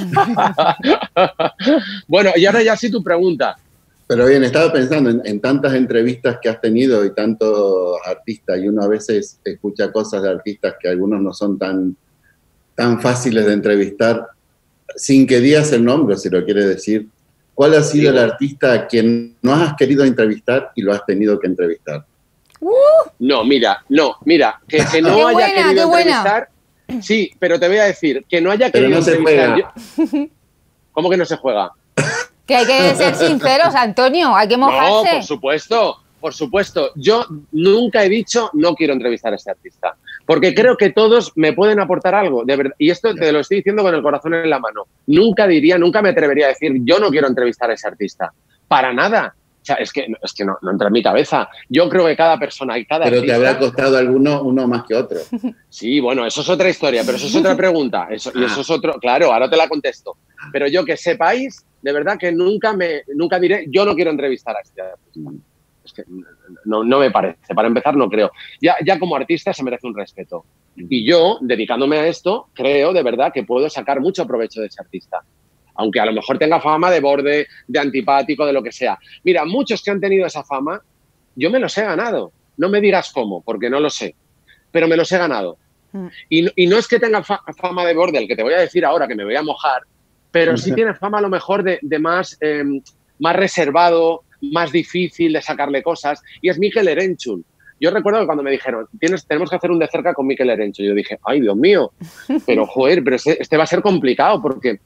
Bueno, y ahora ya sí tu pregunta. Pero bien, estaba pensando en, en tantas entrevistas que has tenido y tantos artistas, y uno a veces escucha cosas de artistas que algunos no son tan, tan fáciles de entrevistar, sin que digas el nombre, si lo quieres decir. ¿Cuál ha sido sí, el artista a quien no has querido entrevistar y lo has tenido que entrevistar? Uh. No, mira, no, mira, que, que no qué haya buena, querido qué entrevistar, buena. Sí, pero te voy a decir, que no haya pero querido no entrevistar. Se juega. Yo, ¿cómo que no se juega? Que hay que ser sinceros, Antonio, hay que mojarse. No, por supuesto, por supuesto. Yo nunca he dicho no quiero entrevistar a este artista, porque creo que todos me pueden aportar algo, de verdad. Y esto te lo estoy diciendo con el corazón en la mano. Nunca diría, nunca me atrevería a decir yo no quiero entrevistar a ese artista. Para nada. O sea, es que, es que no, no entra en mi cabeza. Yo creo que cada persona y cada Pero artista... te habrá costado alguno uno más que otro. Sí, bueno, eso es otra historia, pero eso es otra pregunta. Eso, y eso es otro... Claro, ahora te la contesto. Pero yo que sepáis, de verdad que nunca me nunca diré yo no quiero entrevistar a este artista. Es que no, no me parece. Para empezar, no creo. Ya, ya como artista se merece un respeto. Y yo, dedicándome a esto, creo de verdad que puedo sacar mucho provecho de ese artista. Aunque a lo mejor tenga fama de borde, de antipático, de lo que sea. Mira, muchos que han tenido esa fama, yo me los he ganado. No me digas cómo, porque no lo sé, pero me los he ganado. Mm. Y, y no es que tenga fa fama de borde, el que te voy a decir ahora, que me voy a mojar, pero sí tiene fama a lo mejor de, de más, eh, más reservado, más difícil de sacarle cosas, y es Mikel Erenchun. Yo recuerdo que cuando me dijeron, Tienes, tenemos que hacer un de cerca con Mikel Erenchun, yo dije, ay, Dios mío, pero joder, pero este, este va a ser complicado, porque...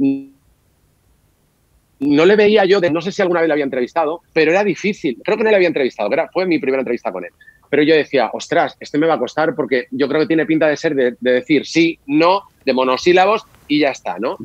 No le veía yo, de, no sé si alguna vez le había entrevistado, pero era difícil. Creo que no le había entrevistado, era, fue mi primera entrevista con él. Pero yo decía, ostras, este me va a costar porque yo creo que tiene pinta de ser de, de decir sí, no, de monosílabos y ya está, ¿no?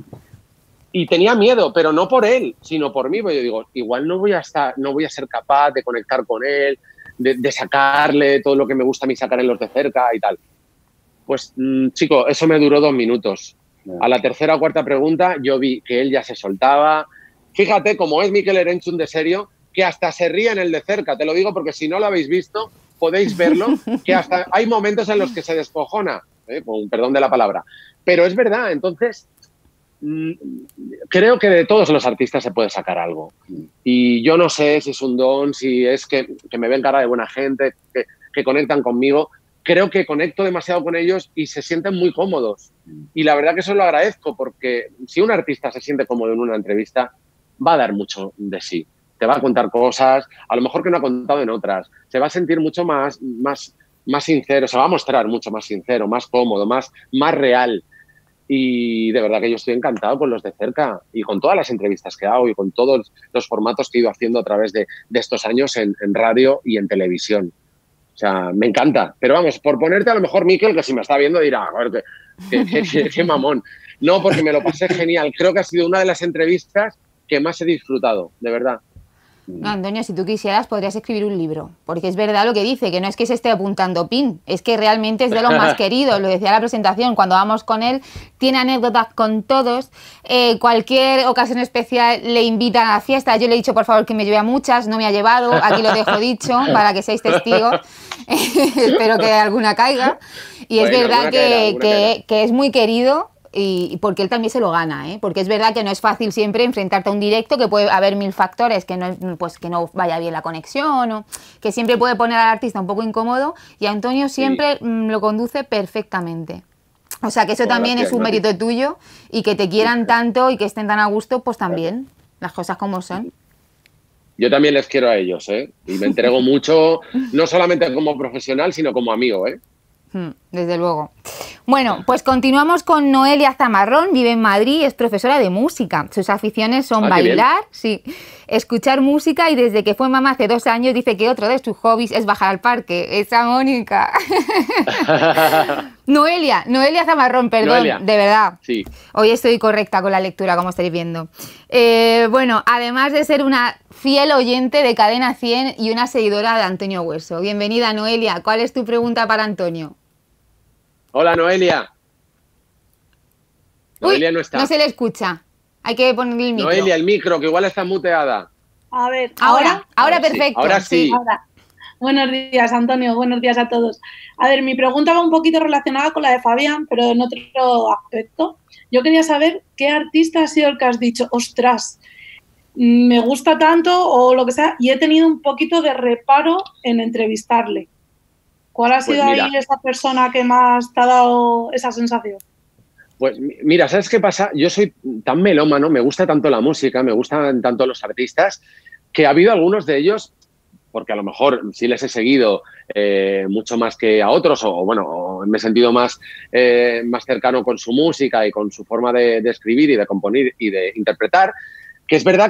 Y tenía miedo, pero no por él, sino por mí. Porque yo digo, igual no voy a estar, no voy a ser capaz de conectar con él, de, de sacarle todo lo que me gusta a mí sacar en los de cerca y tal. Pues, mmm, chico, eso me duró dos minutos. A la tercera o cuarta pregunta yo vi que él ya se soltaba. Fíjate cómo es Mikel Erenchun de serio, que hasta se ríe en el de cerca. Te lo digo porque si no lo habéis visto, podéis verlo, que hasta hay momentos en los que se descojona, ¿eh? Con perdón de la palabra. Pero es verdad, entonces, mmm, creo que de todos los artistas se puede sacar algo. Y yo no sé si es un don, si es que, que me ven cara de buena gente, que, que conectan conmigo. Creo que conecto demasiado con ellos y se sienten muy cómodos. Y la verdad que eso lo agradezco, porque si un artista se siente cómodo en una entrevista, va a dar mucho de sí. Te va a contar cosas, a lo mejor que no ha contado en otras. Se va a sentir mucho más, más, más sincero, se va a mostrar mucho más sincero, más cómodo, más, más real. Y de verdad que yo estoy encantado con los de cerca y con todas las entrevistas que hago y con todos los formatos que he ido haciendo a través de, de estos años en, en radio y en televisión. O sea, me encanta. Pero vamos, por ponerte a lo mejor Mikel, que si me está viendo dirá, a ver, qué, qué, qué, qué mamón. No, porque me lo pasé genial. Creo que ha sido una de las entrevistas que más he disfrutado, de verdad. No, Antonio, si tú quisieras podrías escribir un libro, porque es verdad lo que dice, que no es que se esté apuntando pin, es que realmente es de los más queridos, lo decía en la presentación, cuando vamos con él, tiene anécdotas con todos, eh, cualquier ocasión especial le invitan a la fiesta, yo le he dicho por favor que me lleve a muchas, no me ha llevado, aquí lo dejo dicho, para que seáis testigos, espero que alguna caiga, y bueno, es verdad que, caerá, que, que es muy querido. Y porque él también se lo gana, ¿eh? Porque es verdad que no es fácil siempre enfrentarte a un directo, que puede haber mil factores, que no, pues, que no vaya bien la conexión, o que siempre puede poner al artista un poco incómodo, y Antonio siempre sí. mmm, lo conduce perfectamente. O sea que eso bueno, también gracias, es un mérito gracias. tuyo, y que te quieran tanto y que estén tan a gusto, pues también, las cosas como son. Yo también les quiero a ellos, ¿eh? Y me entrego mucho, no solamente como profesional, sino como amigo, ¿eh? Desde luego. Bueno, pues continuamos con Noelia Zamarrón, vive en Madrid, es profesora de música. Sus aficiones son ah, bailar, sí, escuchar música, y desde que fue mamá hace dos años dice que otro de sus hobbies es bajar al parque. Esa Mónica. Noelia, Noelia Zamarrón, perdón, Noelia. de verdad. Sí. Hoy estoy correcta con la lectura, como estáis viendo. Eh, bueno, además de ser una fiel oyente de Cadena cien y una seguidora de Antonio Hueso. Bienvenida, Noelia. ¿Cuál es tu pregunta para Antonio? Hola, Noelia. Noelia Uy, no está. No se le escucha. Hay que ponerle el micro. Noelia, el micro, que igual está muteada. A ver, ahora, ahora, ahora ahora perfecto. Sí. Ahora sí. Ahora. Buenos días, Antonio. Buenos días a todos. A ver, mi pregunta va un poquito relacionada con la de Fabián, pero en otro aspecto. Yo quería saber qué artista ha sido el que has dicho, ostras, me gusta tanto o lo que sea, y he tenido un poquito de reparo en entrevistarle. ¿Cuál ha sido pues ahí esa persona que más te ha dado esa sensación? Pues mira, ¿sabes qué pasa? Yo soy tan melómano, me gusta tanto la música, me gustan tanto los artistas, que ha habido algunos de ellos, porque a lo mejor sí les he seguido eh, mucho más que a otros, o bueno, o me he sentido más, eh, más cercano con su música y con su forma de, de escribir y de componer y de interpretar, que es verdad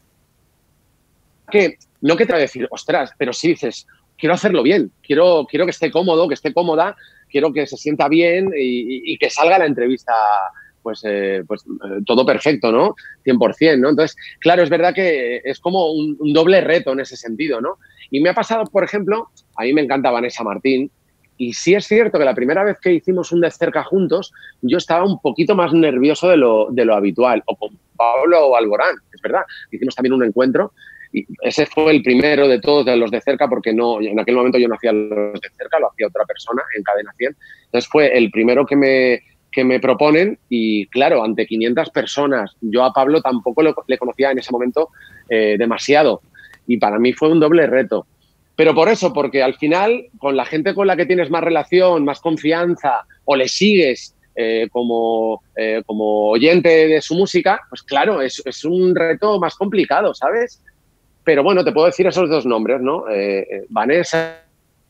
que no que te va a decir, ostras, pero sí dices, quiero hacerlo bien, quiero, quiero que esté cómodo, que esté cómoda, quiero que se sienta bien y, y, y que salga la entrevista pues, eh, pues eh, todo perfecto, ¿no? cien por cien, ¿no? Entonces, claro, es verdad que es como un, un doble reto en ese sentido, ¿no? Y me ha pasado, por ejemplo, a mí me encanta Vanessa Martín, y sí es cierto que la primera vez que hicimos un de cerca juntos, yo estaba un poquito más nervioso de lo, de lo habitual, o con Pablo Alborán, es verdad, hicimos también un encuentro, y ese fue el primero de todos de los de cerca, porque no, en aquel momento yo no hacía los de cerca, lo hacía otra persona en Cadena cien. Entonces fue el primero que me, que me proponen y, claro, ante quinientas personas, yo a Pablo tampoco lo, le conocía en ese momento eh, demasiado. Y para mí fue un doble reto. Pero por eso, porque al final, con la gente con la que tienes más relación, más confianza, o le sigues eh, como, eh, como oyente de su música, pues claro, es, es un reto más complicado, ¿sabes? Pero bueno, te puedo decir esos dos nombres, ¿no? Eh, eh, Vanessa,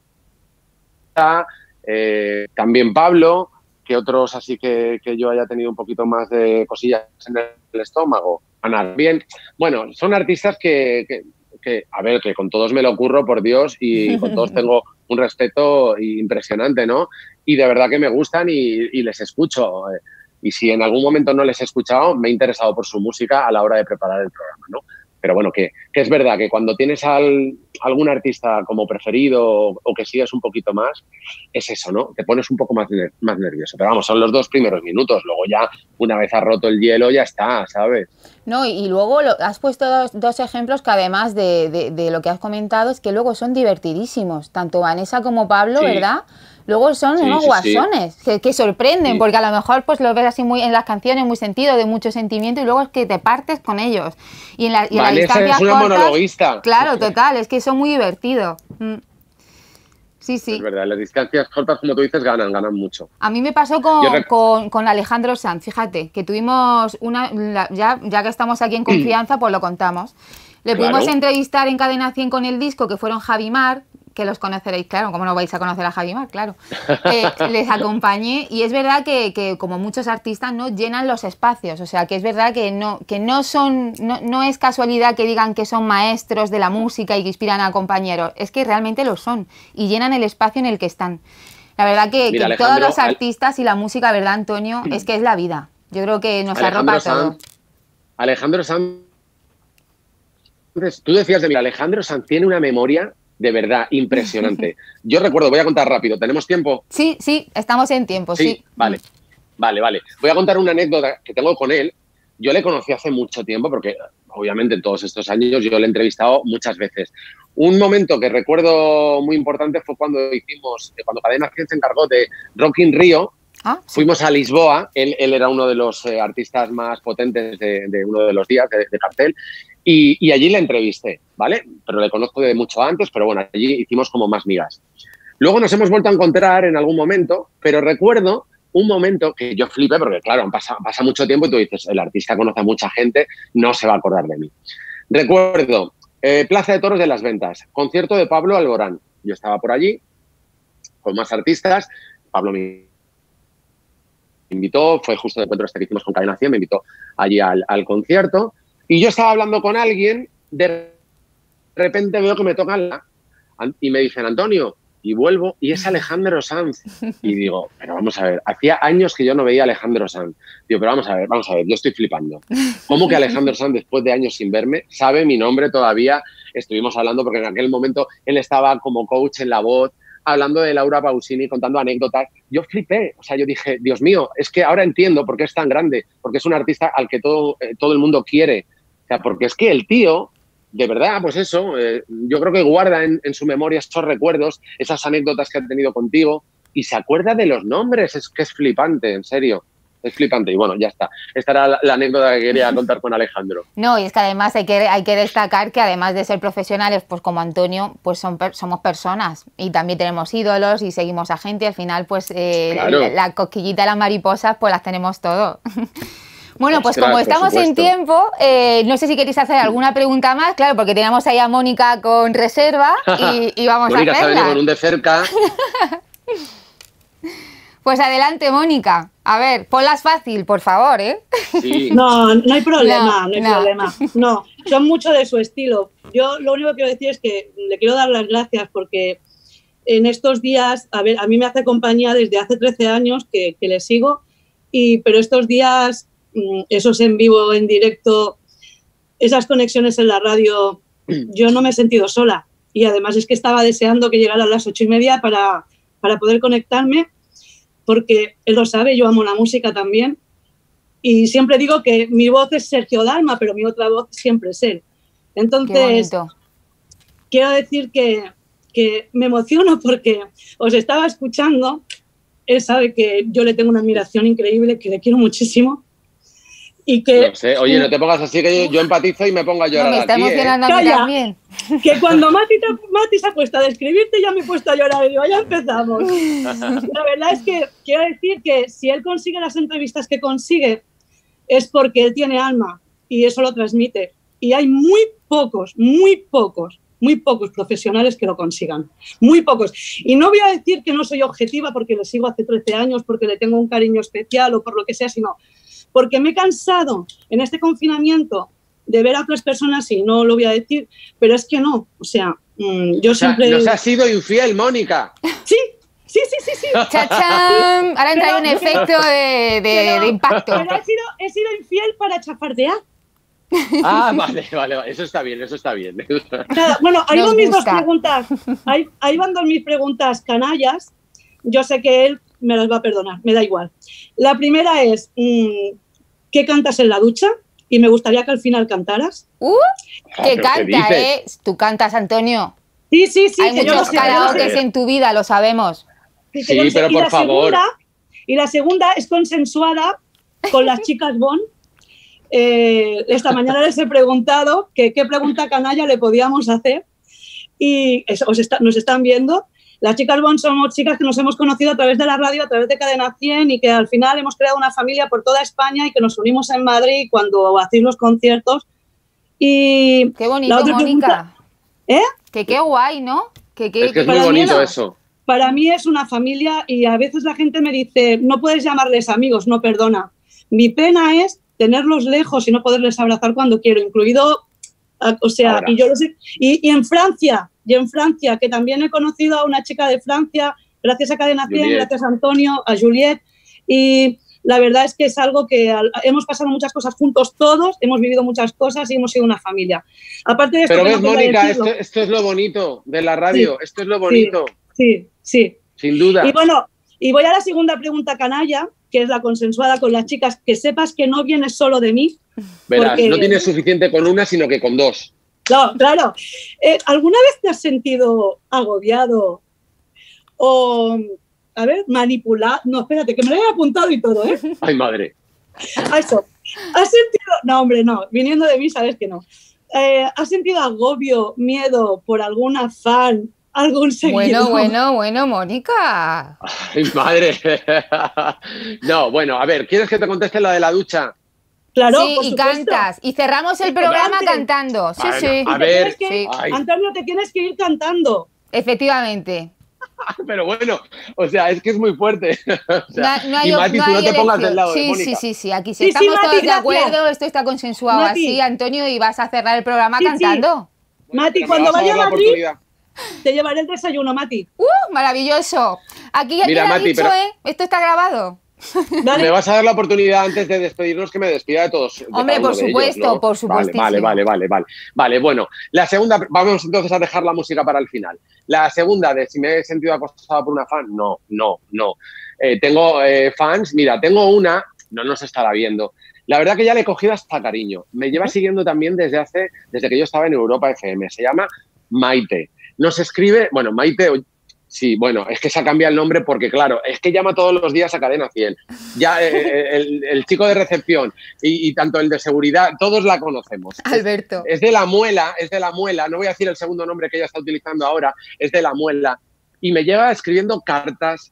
eh, también Pablo, que otros así que, que yo haya tenido un poquito más de cosillas en el estómago. Ana, bien. Bueno, son artistas que, que, que, a ver, que con todos me lo ocurro, por Dios, y con todos tengo un respeto impresionante, ¿no? Y de verdad que me gustan y, y les escucho. Y si en algún momento no les he escuchado, me he interesado por su música a la hora de preparar el programa, ¿no? Pero bueno, que, que es verdad que cuando tienes al, algún artista como preferido o, o que sigues un poquito más, es eso, ¿no? Te pones un poco más, más nervioso. Pero vamos, son los dos primeros minutos. Luego ya, una vez has roto el hielo, ya está, ¿sabes? No, y luego lo, has puesto dos, dos ejemplos que además de, de, de lo que has comentado es que luego son divertidísimos. Tanto Vanessa como Pablo, sí. ¿Verdad? Luego son sí, unos sí, guasones sí. Que, que sorprenden, sí. Porque a lo mejor pues los ves así muy en las canciones, muy sentido, de mucho sentimiento, y luego es que te partes con ellos. Y en la, y en la distancia es una cortas, monologuista. Claro, total, es que son muy divertidos. Mm. Sí, sí. Es verdad, las distancias cortas, como tú dices, ganan, ganan mucho. A mí me pasó con, con, con Alejandro Sanz, fíjate, que tuvimos una, la, ya, ya que estamos aquí en confianza, pues lo contamos. Le claro. pudimos entrevistar en Cadena cien con el disco, que fueron Javi Mar, que los conoceréis, claro, ¿cómo no vais a conocer a Javi Mar? Claro. Eh, les acompañé y es verdad que, que como muchos artistas no llenan los espacios, o sea, que es verdad que no, que no son, no, no es casualidad que digan que son maestros de la música y que inspiran a compañeros, es que realmente lo son y llenan el espacio en el que están. La verdad que, Mira, que todos los artistas y la música, ¿verdad, Antonio? Es que es la vida. Yo creo que nos Alejandro arropa Sanz, todo. Alejandro Sanz, tú decías de mí, Alejandro Sanz tiene una memoria de verdad impresionante. Yo recuerdo, voy a contar rápido, ¿tenemos tiempo? Sí, sí, estamos en tiempo, sí. Sí, vale, vale, vale. Voy a contar una anécdota que tengo con él. Yo le conocí hace mucho tiempo porque, obviamente, en todos estos años yo le he entrevistado muchas veces. Un momento que recuerdo muy importante fue cuando hicimos, cuando Cadena cien se encargó de Rock in Rio. Ah, sí. Fuimos a Lisboa, él, él era uno de los eh, artistas más potentes de, de uno de los días de, de cartel, y, y allí le entrevisté, ¿vale? Pero le conozco de mucho antes, pero bueno, allí hicimos como más migas. Luego nos hemos vuelto a encontrar en algún momento, pero recuerdo un momento que yo flipé, porque claro, pasa, pasa mucho tiempo y tú dices, el artista conoce a mucha gente, no se va a acordar de mí. Recuerdo, eh, Plaza de Toros de las Ventas, concierto de Pablo Alborán. Yo estaba por allí con más artistas, Pablo me invitó, fue justo el encuentro este que hicimos con Cadena cien, me invitó allí al, al concierto, y yo estaba hablando con alguien, de repente veo que me tocan la, y me dicen, Antonio, y vuelvo, y es Alejandro Sanz. Y digo, pero vamos a ver, hacía años que yo no veía a Alejandro Sanz. Digo, pero vamos a ver, vamos a ver, yo estoy flipando. ¿Cómo que Alejandro Sanz, después de años sin verme, sabe mi nombre todavía? Estuvimos hablando, porque en aquel momento él estaba como coach en La Voz, hablando de Laura Pausini, contando anécdotas. Yo flipé, o sea, yo dije, Dios mío, es que ahora entiendo por qué es tan grande, porque es un artista al que todo, eh, todo el mundo quiere. O sea, porque es que el tío de verdad, pues eso, eh, yo creo que guarda en, en su memoria esos recuerdos, esas anécdotas que ha tenido contigo y se acuerda de los nombres, es que es flipante, en serio. Es flipante y bueno, ya está. Esta era la, la anécdota que quería contar con Alejandro. No, y es que además hay que, hay que destacar que además de ser profesionales, pues como Antonio, pues son, somos personas y también tenemos ídolos y seguimos a gente y al final pues eh, claro. la, la cosquillita de las mariposas pues las tenemos todo. Bueno, pues Ostras, como estamos en tiempo, eh, no sé si queréis hacer alguna pregunta más, claro, porque tenemos ahí a Mónica con reserva y, y vamos Mónica a hacerla. Mónica se ha venido con un de cerca. Pues adelante, Mónica. A ver, ponlas fácil, por favor, ¿eh? Sí. No, no hay problema, no, no hay no. problema. No, son mucho de su estilo. Yo lo único que quiero decir es que le quiero dar las gracias porque en estos días, a ver, a mí me hace compañía desde hace trece años que, que le sigo, y, pero estos días, esos en vivo, en directo, esas conexiones en la radio, yo no me he sentido sola. Y además es que estaba deseando que llegara a las ocho y media para, para poder conectarme, porque él lo sabe, yo amo la música también. Y siempre digo que mi voz es Sergio Dalma, pero mi otra voz siempre es él. Entonces, quiero decir que, que me emociono porque os estaba escuchando. Él sabe que yo le tengo una admiración increíble, que le quiero muchísimo. Y que, no sé. Oye, no te pongas así, que yo, yo empatizo y me pongo a llorar. No, me está aquí, emocionando ¿eh? a mí también. Que cuando Mati, te, Mati se ha puesto a describirte, ya me he puesto a llorar y digo, ya empezamos. La verdad es que quiero decir que si él consigue las entrevistas que consigue, es porque él tiene alma y eso lo transmite. Y hay muy pocos, muy pocos, muy pocos profesionales que lo consigan. Muy pocos. Y no voy a decir que no soy objetiva porque le sigo hace trece años, porque le tengo un cariño especial o por lo que sea, sino porque me he cansado en este confinamiento de ver a otras personas, y no lo voy a decir, pero es que no, o sea, mmm, yo o sea, siempre... nos has sido infiel, Mónica. Sí, sí, sí, sí, sí. ¡Chachán! Ahora entra un efecto de, de, pero, de impacto. Pero he sido, he sido infiel para chafardear. Ah, vale, vale, vale, eso está bien, eso está bien. Nada, bueno, ahí Nos van mis dos gusta. preguntas, ahí, ahí van dos mis preguntas canallas, yo sé que él me las va a perdonar, me da igual. La primera es, mmm, ¿qué cantas en la ducha? Y me gustaría que al final cantaras. ¡Uh! Que ¿Pero qué canta, dices? ¿eh? Tú cantas, Antonio. Sí, sí, sí. Hay que yo lo muchos sé, yo lo karaokes sé. en tu vida, lo sabemos. Sí, Sí, que yo lo sé. pero Y por la favor. segunda, y la segunda es consensuada con las chicas Bon. Eh, esta mañana les he preguntado que qué pregunta canalla le podíamos hacer y eso, os está, nos están viendo. Las chicas Bon somos chicas que nos hemos conocido a través de la radio, a través de Cadena cien, y que al final hemos creado una familia por toda España y que nos unimos en Madrid cuando hacéis los conciertos. Y Qué bonito, la otra Mónica. pregunta- ¿Eh? Que qué guay, ¿no? Que, que, Es que es para muy mí bonito no. eso. Para mí es una familia y a veces la gente me dice, no puedes llamarles amigos, no, perdona. Mi pena es tenerlos lejos y no poderles abrazar cuando quiero, incluido, o sea, Ahora. y yo lo sé. Y, y en Francia, y en Francia, que también he conocido a una chica de Francia, gracias a Cadena cien, Juliette. gracias a Antonio, a Juliette, y la verdad es que es algo que al- hemos pasado muchas cosas juntos todos, hemos vivido muchas cosas y hemos sido una familia. Aparte de esto, Pero que ves, no quería Mónica, decirlo. esto, esto es lo bonito de la radio, esto es lo bonito, Sí, sí. sin duda. Y bueno, y voy a la segunda pregunta canalla, que es la consensuada con las chicas, que sepas que no viene solo de mí. Verás, porque- no tienes suficiente con una, sino que con dos. No, claro. Eh, ¿Alguna vez te has sentido agobiado o, a ver, manipulado? No, espérate, que me lo he apuntado y todo, ¿eh? Ay, madre. A eso. ¿Has sentido...? No, hombre, no. Viniendo de mí, sabes que no. Eh, ¿Has sentido agobio, miedo por alguna fan, algún seguidor? Bueno, bueno, bueno, Mónica. Ay, madre. No, bueno, a ver, ¿quieres que te conteste lo de la ducha? Claro, Sí, por y supuesto. cantas. Y cerramos el Sí, programa cante. cantando. Sí, Bueno, sí. a Te ver, tienes que- sí. Ay. Antonio, te tienes que ir cantando. Efectivamente. Pero bueno, o sea, es que es muy fuerte. O sea, No, no hay, y Mati, no tú no hay te pongas elección. del lado de Sí, Mónica. sí, sí, sí. Aquí sí, Sí, sí, estamos Mati, todos de gracias. acuerdo. Esto está consensuado Mati. así, Antonio, y vas a cerrar el programa Sí, sí. cantando. Bueno, Mati, pero me cuando vas a vaya dar la a Madrid, oportunidad. te llevaré el desayuno, Mati. ¡Uh! Maravilloso. Aquí ya Mira, queda Mati, dicho, pero- ¿eh? Esto está grabado. Dale. Me vas a dar la oportunidad antes de despedirnos que me despida de todos. de Hombre, cada uno por de ellos, supuesto, ¿no? por Vale, supuestísimo. vale, vale, vale, vale. Vale, bueno, la segunda, vamos entonces a dejar la música para el final. La segunda de si me he sentido acosado por una fan, no, no, no. Eh, tengo eh, fans, mira, tengo una no nos estará viendo. La verdad que ya le he cogido hasta cariño. Me lleva siguiendo también desde hace, desde que yo estaba en Europa F M. Se llama Maite. Nos escribe, bueno, Maite, sí, bueno, es que se ha cambiado el nombre porque, claro, es que llama todos los días a Cadena cien. Ya eh, el, el chico de recepción y, y tanto el de seguridad, todos la conocemos. Alberto. Es, es de La Muela, es de La Muela, no voy a decir el segundo nombre que ella está utilizando ahora, es de La Muela. Y me lleva escribiendo cartas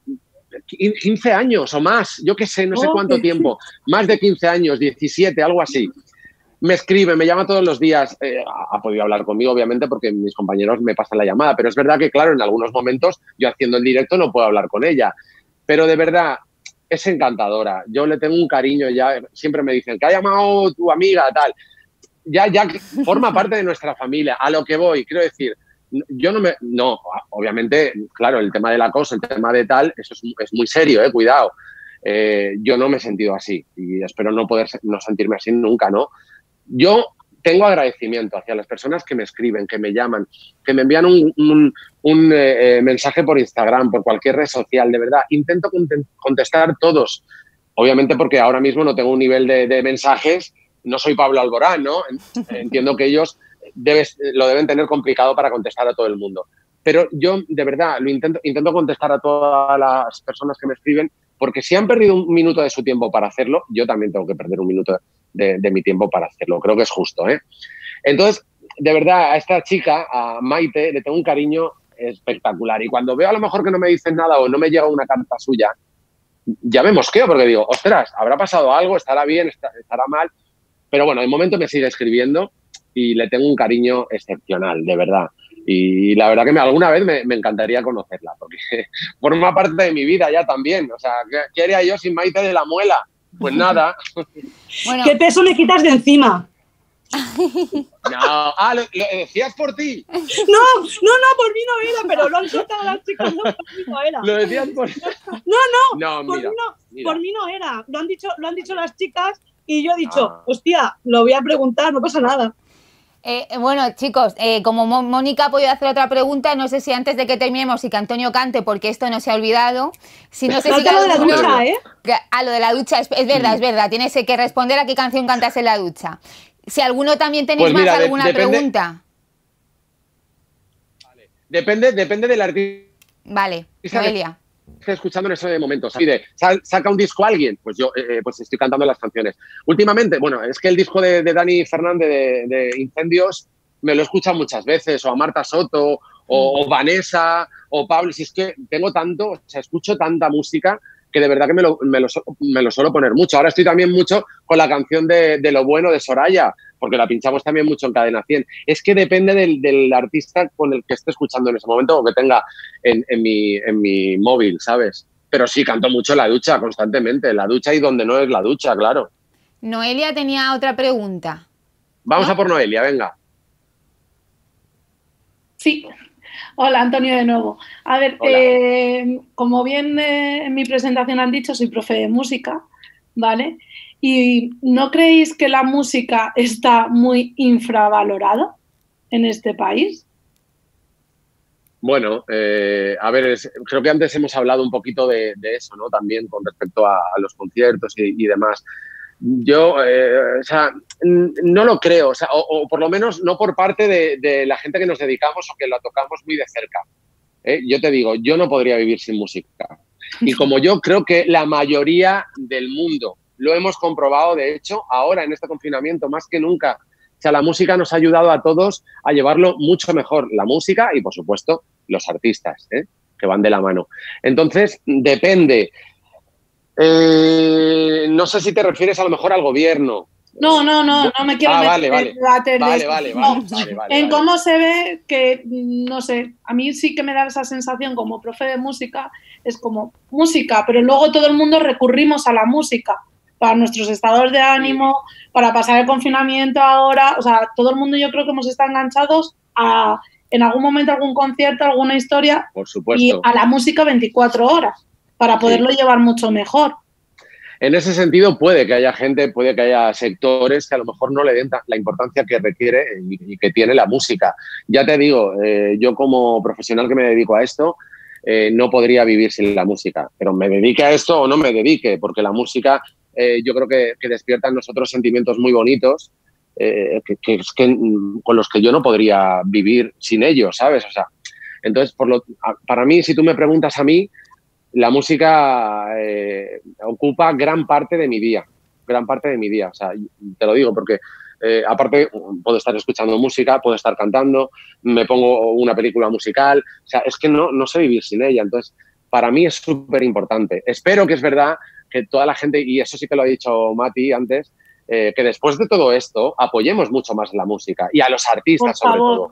quince años o más, yo qué sé, no sé cuánto tiempo, más de quince años, diecisiete, algo así. Me escribe, me llama todos los días, eh, ha podido hablar conmigo obviamente porque mis compañeros me pasan la llamada, pero es verdad que claro, en algunos momentos yo haciendo el directo no puedo hablar con ella, pero de verdad es encantadora, yo le tengo un cariño ya, siempre me dicen que ha llamado tu amiga, tal, ya, ya forma parte de nuestra familia, a lo que voy, quiero decir, yo no me, no, obviamente, claro, el tema del acoso, el tema de tal, eso es, es muy serio, eh, cuidado, eh, yo no me he sentido así y espero no poder no sentirme así nunca, ¿no? Yo tengo agradecimiento hacia las personas que me escriben, que me llaman, que me envían un, un, un eh, mensaje por Instagram, por cualquier red social, de verdad. Intento contestar todos, obviamente porque ahora mismo no tengo un nivel de, de mensajes, no soy Pablo Alborán, ¿no? Entiendo que ellos debes, lo deben tener complicado para contestar a todo el mundo. Pero yo, de verdad, lo intento, intento contestar a todas las personas que me escriben, porque si han perdido un minuto de su tiempo para hacerlo, yo también tengo que perder un minuto de, de mi tiempo para hacerlo. Creo que es justo, ¿eh? Entonces, de verdad, a esta chica, a Maite, le tengo un cariño espectacular. Y cuando veo a lo mejor que no me dicen nada o no me llega una carta suya, ya me mosqueo porque digo, ostras, habrá pasado algo, estará bien, estará mal. Pero bueno, de momento me sigue escribiendo y le tengo un cariño excepcional, de verdad. Y la verdad que me, alguna vez me, me encantaría conocerla, porque forma parte de mi vida ya también. O sea, ¿qué, qué haría yo sin Maite de La Muela? Pues nada. Bueno. ¿Qué peso me quitas de encima? No, ah, ¿lo, lo decías por ti? No, no, no, por mí no era, pero lo han soltado las chicas, no, por mí no era. ¿Lo decías por No, no, no, por, mira, mí no mira. por mí no era. Lo han dicho, lo han dicho las chicas y yo he dicho, ah. hostia, lo voy a preguntar, no pasa nada. Eh, bueno, chicos, eh, como Mónica ha podido hacer otra pregunta, no sé si antes de que terminemos y que Antonio cante, porque esto no se ha olvidado. Si no sé si lo de la ducha, ¿eh? A lo de la ducha, es, es verdad, es verdad. Tienes que responder a qué canción cantas en la ducha. Si alguno también tenéis pues mira, más alguna de, depende, pregunta. Vale. Depende, depende del artista. Vale, Noelia. Estoy escuchando en ese momento. Pide, saca un disco a alguien, pues yo eh, pues estoy cantando las canciones. Últimamente, bueno, es que el disco de, de Dani Fernández de, de Incendios me lo he escuchado muchas veces, o a Marta Soto, o, o Vanessa, o Pablo. Si es que tengo tanto, o sea, escucho tanta música que de verdad que me lo, me, lo, me lo suelo poner mucho. Ahora estoy también mucho con la canción de, de Lo Bueno de Soraya, porque la pinchamos también mucho en Cadena cien. Es que depende del, del artista con el que esté escuchando en ese momento o que tenga en, en, mi, en mi móvil, ¿sabes? Pero sí, canto mucho en la ducha constantemente, en la ducha y donde no es la ducha, claro. Noelia tenía otra pregunta. Vamos ¿no? a por Noelia, venga. Sí. Hola, Antonio, de nuevo. A ver, eh, como bien eh, en mi presentación han dicho, soy profe de música, ¿vale? ¿Y no creéis que la música está muy infravalorada en este país? Bueno, eh, a ver, es, creo que antes hemos hablado un poquito de, de eso, ¿no? También con respecto a, a los conciertos y, y demás. Yo, eh, o sea, no lo creo, o, sea, o, o por lo menos no por parte de, de la gente que nos dedicamos o que la tocamos muy de cerca. ¿eh? Yo te digo, yo no podría vivir sin música. Y como yo creo que la mayoría del mundo lo hemos comprobado, de hecho, ahora en este confinamiento, más que nunca, o sea, la música nos ha ayudado a todos a llevarlo mucho mejor. La música y, por supuesto, los artistas, ¿eh? que van de la mano. Entonces, depende. Eh, no sé si te refieres a lo mejor al gobierno. No, no, no, no me quiero ah, meter vale, vale. en debate vale, de vale, no. vale, vale, vale, En vale. cómo se ve que, no sé, a mí sí que me da esa sensación como profe de música, es como música, pero luego todo el mundo recurrimos a la música para nuestros estados de ánimo, para pasar el confinamiento ahora, o sea, todo el mundo yo creo que hemos estado enganchados a, en algún momento, algún concierto, alguna historia, por supuesto, y a la música veinticuatro horas, para poderlo sí. llevar mucho mejor. En ese sentido puede que haya gente, puede que haya sectores que a lo mejor no le den la importancia que requiere y que tiene la música. Ya te digo, eh, yo como profesional que me dedico a esto, eh, no podría vivir sin la música, pero me dedique a esto o no me dedique, porque la música eh, yo creo que, que despierta en nosotros sentimientos muy bonitos, eh, que, que, que, con los que yo no podría vivir sin ellos, ¿sabes? O sea, entonces, por lo, para mí, si tú me preguntas a mí, la música eh, ocupa gran parte de mi día, gran parte de mi día. O sea, te lo digo porque, eh, aparte, puedo estar escuchando música, puedo estar cantando, me pongo una película musical. O sea, es que no, no sé vivir sin ella. Entonces, para mí es súper importante. Espero que es verdad que toda la gente, y eso sí que lo ha dicho Mati antes, eh, que después de todo esto apoyemos mucho más la música y a los artistas sobre todo.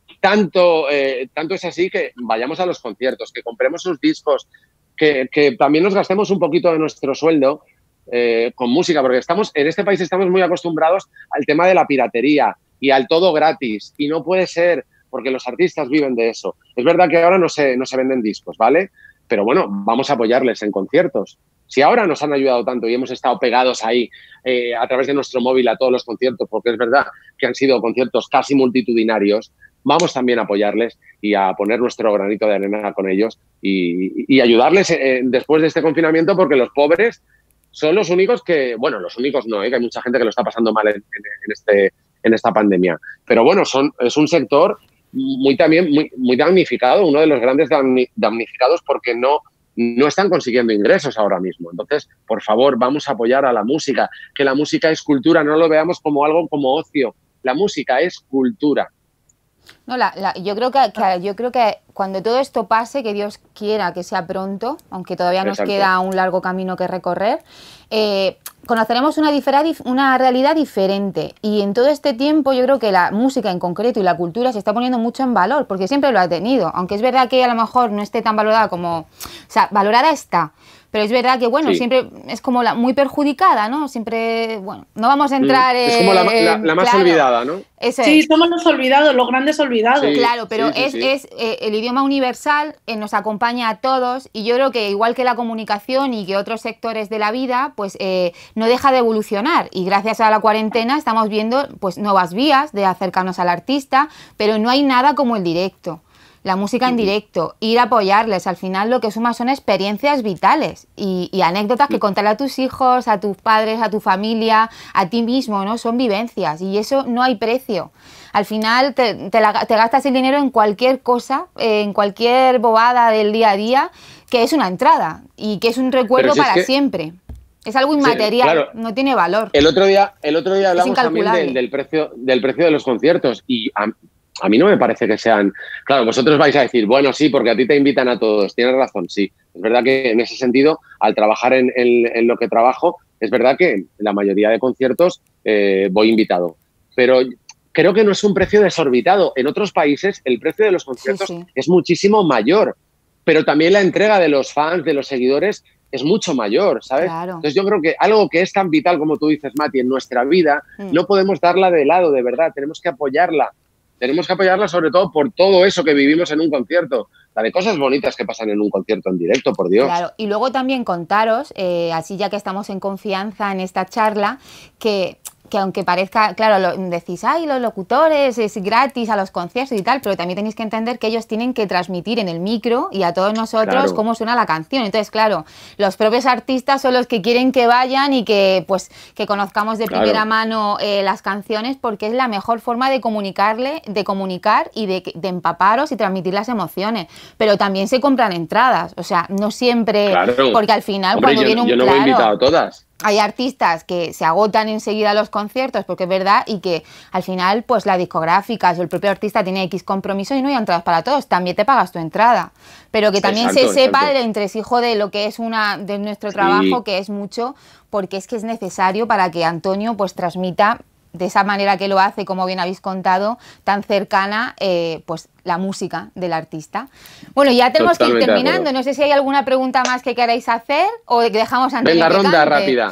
Tanto, eh, tanto es así que vayamos a los conciertos, que compremos sus discos, que, que también nos gastemos un poquito de nuestro sueldo eh, con música, porque estamos en este país estamos muy acostumbrados al tema de la piratería y al todo gratis, y no puede ser, porque los artistas viven de eso. Es verdad que ahora no se, no se venden discos, ¿vale? Pero bueno, vamos a apoyarles en conciertos. Si ahora nos han ayudado tanto y hemos estado pegados ahí eh, a través de nuestro móvil a todos los conciertos, porque es verdad que han sido conciertos casi multitudinarios, vamos también a apoyarles y a poner nuestro granito de arena con ellos y, y ayudarles eh, después de este confinamiento, porque los pobres son los únicos que, bueno, los únicos no, ¿eh? Que hay mucha gente que lo está pasando mal en, en, en, este, en esta pandemia. Pero bueno, son, es un sector muy también muy, muy damnificado, uno de los grandes damnificados porque no, no están consiguiendo ingresos ahora mismo. Entonces, por favor, vamos a apoyar a la música, que la música es cultura, no lo veamos como algo como ocio. La música es cultura. No, la, la, yo creo que, que yo creo que cuando todo esto pase, que Dios quiera que sea pronto, aunque todavía nos Exacto. queda un largo camino que recorrer, eh, conoceremos una, una realidad diferente. Y en todo este tiempo yo creo que la música en concreto y la cultura se está poniendo mucho en valor, porque siempre lo ha tenido, aunque es verdad que a lo mejor no esté tan valorada como... O sea, valorada está, pero es verdad que, bueno, sí. siempre es como la muy perjudicada, ¿no? Siempre, bueno, no vamos a entrar en... Es como la, la, la más claro, olvidada, ¿no? Eso sí, es. somos los olvidados, los grandes olvidados. Sí, claro, pero sí, sí, es, sí. es eh, el idioma universal eh, nos acompaña a todos, y yo creo que igual que la comunicación y que otros sectores de la vida, pues eh, no deja de evolucionar, y gracias a la cuarentena estamos viendo pues nuevas vías de acercarnos al artista, pero no hay nada como el directo. La música en directo, ir a apoyarles, al final lo que suma son experiencias vitales y, y anécdotas que contarle a tus hijos, a tus padres, a tu familia, a ti mismo, ¿no? Son vivencias y eso no hay precio. Al final te, te, la, te gastas el dinero en cualquier cosa, eh, en cualquier bobada del día a día, que es una entrada y que es un recuerdo si para es que... siempre. Es algo inmaterial, sí, claro. No tiene valor. El otro día, el otro día hablamos también del, del, precio, del precio de los conciertos y a, a mí no me parece que sean... Claro, vosotros vais a decir, bueno, sí, porque a ti te invitan a todos. Tienes razón, sí. Es verdad que en ese sentido, al trabajar en, en, en lo que trabajo, es verdad que en la mayoría de conciertos eh, voy invitado. Pero creo que no es un precio desorbitado. En otros países el precio de los conciertos sí, sí. es muchísimo mayor, pero también la entrega de los fans, de los seguidores, es mucho mayor, ¿sabes? Claro. Entonces yo creo que algo que es tan vital como tú dices, Mati, en nuestra vida, mm. no podemos darla de lado, de verdad, tenemos que apoyarla. Tenemos que apoyarla sobre todo por todo eso que vivimos en un concierto. La de cosas bonitas que pasan en un concierto en directo, por Dios. Claro, y luego también contaros, eh, así ya que estamos en confianza en esta charla, que... que aunque parezca, claro, lo, decís, ay, los locutores, es gratis a los conciertos y tal, pero también tenéis que entender que ellos tienen que transmitir en el micro y a todos nosotros claro. cómo suena la canción. Entonces, claro, los propios artistas son los que quieren que vayan y que, pues, que conozcamos de claro. primera mano eh, las canciones, porque es la mejor forma de comunicarle, de comunicar y de, de empaparos y transmitir las emociones. Pero también se compran entradas, o sea, no siempre, claro. porque al final Hombre, cuando yo, viene un yo no claro, me he invitado a todas. Hay artistas que se agotan enseguida los conciertos, porque es verdad, y que al final pues la discográfica o el propio artista tiene X compromiso y no hay entradas para todos, también te pagas tu entrada, pero que también exacto, se sepa exacto. el entresijo de lo que es una de nuestro trabajo, sí. que es mucho, porque es que es necesario para que Antonio pues transmita de esa manera que lo hace, como bien habéis contado, tan cercana, eh, pues la música del artista. Bueno, ya tenemos Totalmente que ir terminando. No sé si hay alguna pregunta más que queráis hacer o que dejamos antes. Venga, ronda rápida.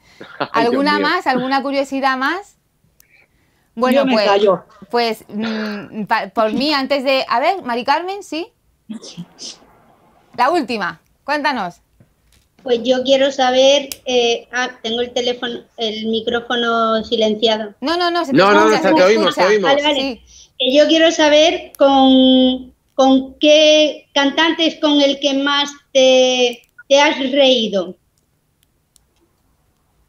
¿Alguna más? ¿Alguna curiosidad más? Bueno, Yo me pues, callo. pues mmm, pa, por mí, antes de... A ver, Mari Carmen, ¿sí? La última, cuéntanos. Pues yo quiero saber, eh, ah, tengo el teléfono, el micrófono silenciado. No, no, no, se te no, escucha, no, no, se te oímos, te oímos. Vale, vale. Sí. Eh, yo quiero saber con, con qué cantante es con el que más te, te has reído.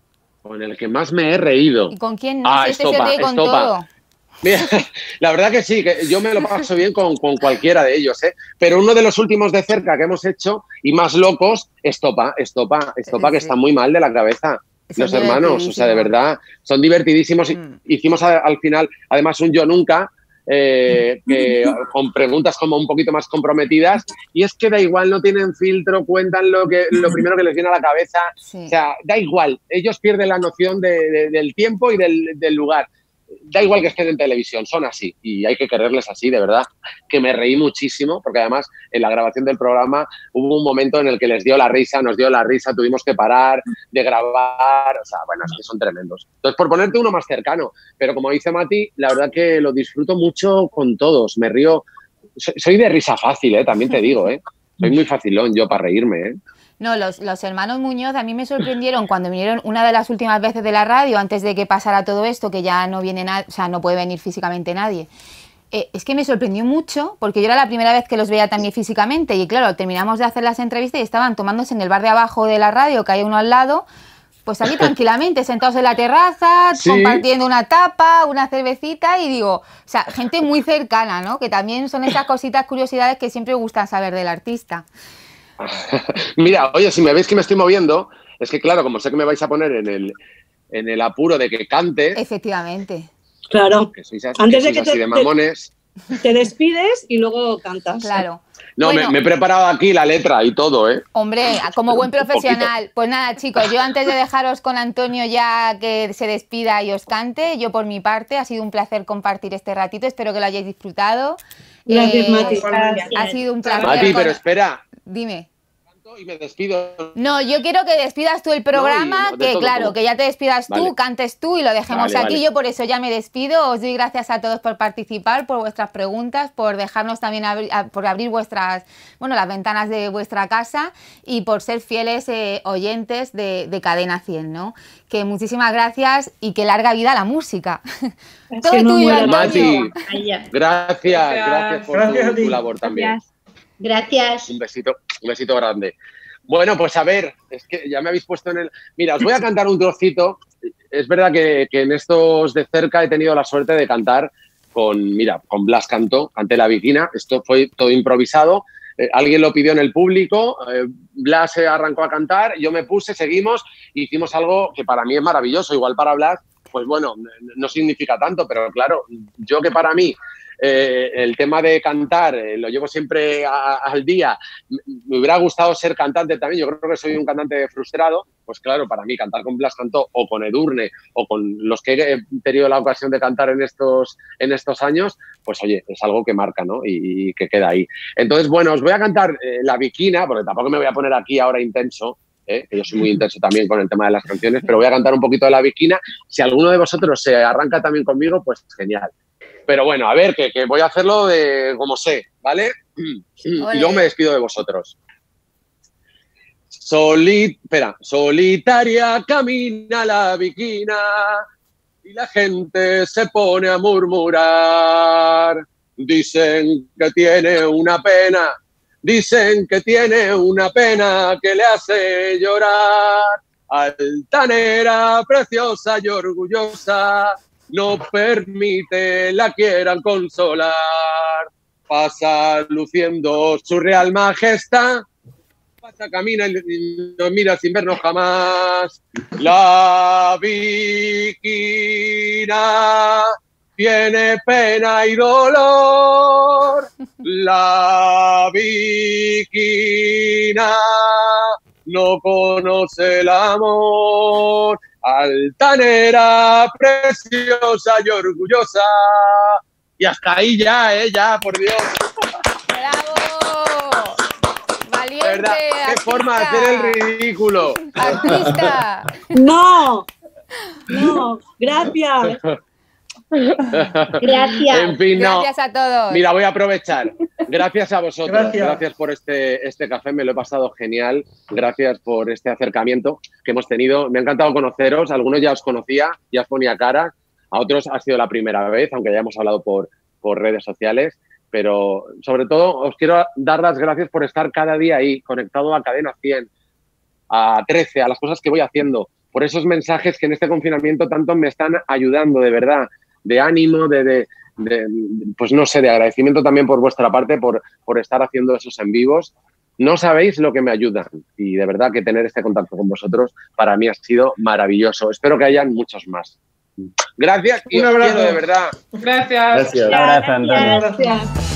Con el que más me he reído. ¿Y con quién no? Ah, Si este se Estopa, ríe con Estopa. todo. Mira, la verdad que sí, que yo me lo paso bien con, con cualquiera de ellos, ¿eh? Pero uno de los últimos de cerca que hemos hecho y más locos, Estopa, Estopa, Estopa, que Sí. está muy mal de la cabeza. Son Los hermanos, o sea, de divertidísimos. verdad, son divertidísimos. Mm. Hicimos a- al final, además, un Yo Nunca, eh, que, con preguntas como un poquito más comprometidas, y es que da igual, no tienen filtro, cuentan lo, que, lo primero que les viene a la cabeza. Sí. O sea, da igual, ellos pierden la noción de- de- del tiempo y del, del lugar. Da igual que estén en televisión, son así y hay que quererles así, de verdad. Que me reí muchísimo porque además en la grabación del programa hubo un momento en el que les dio la risa, nos dio la risa, tuvimos que parar de grabar, o sea, bueno, es que son tremendos. Entonces, por ponerte uno más cercano, pero como dice Mati, la verdad que lo disfruto mucho con todos, me río, soy, soy de risa fácil, ¿eh? También te digo, ¿eh? Soy muy facilón yo para reírme, ¿eh? No, los, los hermanos Muñoz a mí me sorprendieron cuando vinieron una de las últimas veces de la radio, antes de que pasara todo esto, que ya no viene nadie, o sea, no puede venir físicamente nadie. Eh, es que me sorprendió mucho, porque yo era la primera vez que los veía también físicamente, y claro, terminamos de hacer las entrevistas y estaban tomándose en el bar de abajo de la radio, que hay uno al lado, pues aquí tranquilamente, sentados en la terraza, Sí. compartiendo una tapa, una cervecita, y digo, o sea, gente muy cercana, ¿no? Que también son esas cositas, curiosidades que siempre gustan saber del artista. Mira, oye, si me veis que me estoy moviendo, es que claro, como sé que me vais a poner en el, en el apuro de que cante, Efectivamente. Claro. que sois así, Antes que de sois que así te- de mamones. Te despides y luego cantas. Claro. No, Bueno. me, me he preparado aquí la letra y todo, ¿eh? Hombre, como buen Un poquito. profesional. Pues nada, chicos, yo antes de dejaros con Antonio ya que se despida y os cante, yo por mi parte, ha sido un placer compartir este ratito, espero que lo hayáis disfrutado. Gracias, Mati. Ha sido un placer. Mati, con- pero espera, Dime. canto y me despido. No, yo quiero que despidas tú el programa, No, y de que todo, claro, ¿cómo? que ya te despidas tú, Vale. cantes tú y lo dejemos Vale, aquí. vale. Yo por eso ya me despido. Os doy gracias a todos por participar, por vuestras preguntas, por dejarnos también abri- a- por abrir vuestras, bueno, las ventanas de vuestra casa y por ser fieles eh, oyentes de, de Cadena cien, ¿no? Que muchísimas gracias y que larga vida a la música. Es Todo que no tuyo, muera. Antonio. Mati, Ahí ya. gracias, gracias por Gracias tu, a ti. tu labor también. Gracias. Gracias. Un besito, un besito grande. Bueno, pues a ver, es que ya me habéis puesto en el... Mira, os voy a cantar un trocito. Es verdad que, que en estos de cerca he tenido la suerte de cantar con, mira, con Blas cantó, canté La Viquina. Esto fue todo improvisado. Eh, alguien lo pidió en el público, eh, Blas se arrancó a cantar, yo me puse, seguimos, e hicimos algo que para mí es maravilloso. Igual para Blas, pues bueno, no significa tanto, pero claro, yo que para mí eh, el tema de cantar eh, lo llevo siempre a- al día, me, me hubiera gustado ser cantante también, yo creo que soy un cantante frustrado, pues claro, para mí cantar con Blas Cantó o con Edurne o con los que he tenido la ocasión de cantar en estos, en estos años, pues oye, es algo que marca, ¿no? Y, y que queda ahí. Entonces, bueno, os voy a cantar eh, La Viquina, porque tampoco me voy a poner aquí ahora intenso, ¿eh? Que yo soy muy intenso también con el tema de las canciones, pero voy a cantar un poquito de La Viquina. Si alguno de vosotros se arranca también conmigo, pues genial. Pero bueno, a ver, que, que voy a hacerlo de como sé, ¿vale? Y Ole. luego me despido de vosotros. Soli- espera, solitaria camina la Viquina y la gente se pone a murmurar. Dicen que tiene una pena, dicen que tiene una pena que le hace llorar. Altanera, preciosa y orgullosa, no permite la quieran consolar. Pasa luciendo su real majestad, pasa, camina y nos mira sin vernos jamás. La Viquina tiene pena y dolor. La Viquina no conoce el amor. Altanera, preciosa y orgullosa. Y hasta ahí ya, ¿eh? Ya, por Dios. ¡Bravo! Valiente, De verdad, qué artista. forma de hacer el ridículo. Artista. No, no, gracias. Gracias. En fin, no. Gracias a todos. Mira, voy a aprovechar. Gracias a vosotros. Gracias. Gracias por este, este café. Me lo he pasado genial. Gracias por este acercamiento que hemos tenido. Me ha encantado conoceros. Algunos ya os conocía, ya os ponía cara. A otros ha sido la primera vez, aunque ya hemos hablado por, por redes sociales. Pero sobre todo os quiero dar las gracias por estar cada día ahí, conectado a Cadena cien, a trece, a las cosas que voy haciendo. por esos mensajes que en este confinamiento tanto me están ayudando, de verdad, de ánimo, de, de, de pues no sé, de agradecimiento también por vuestra parte, por, por estar haciendo esos en vivos. No sabéis lo que me ayudan y de verdad que tener este contacto con vosotros para mí ha sido maravilloso. Espero que hayan muchos más. Gracias y Un os abrazo. quiero de verdad. Gracias. Gracias. Un abrazo, Antonio. Gracias.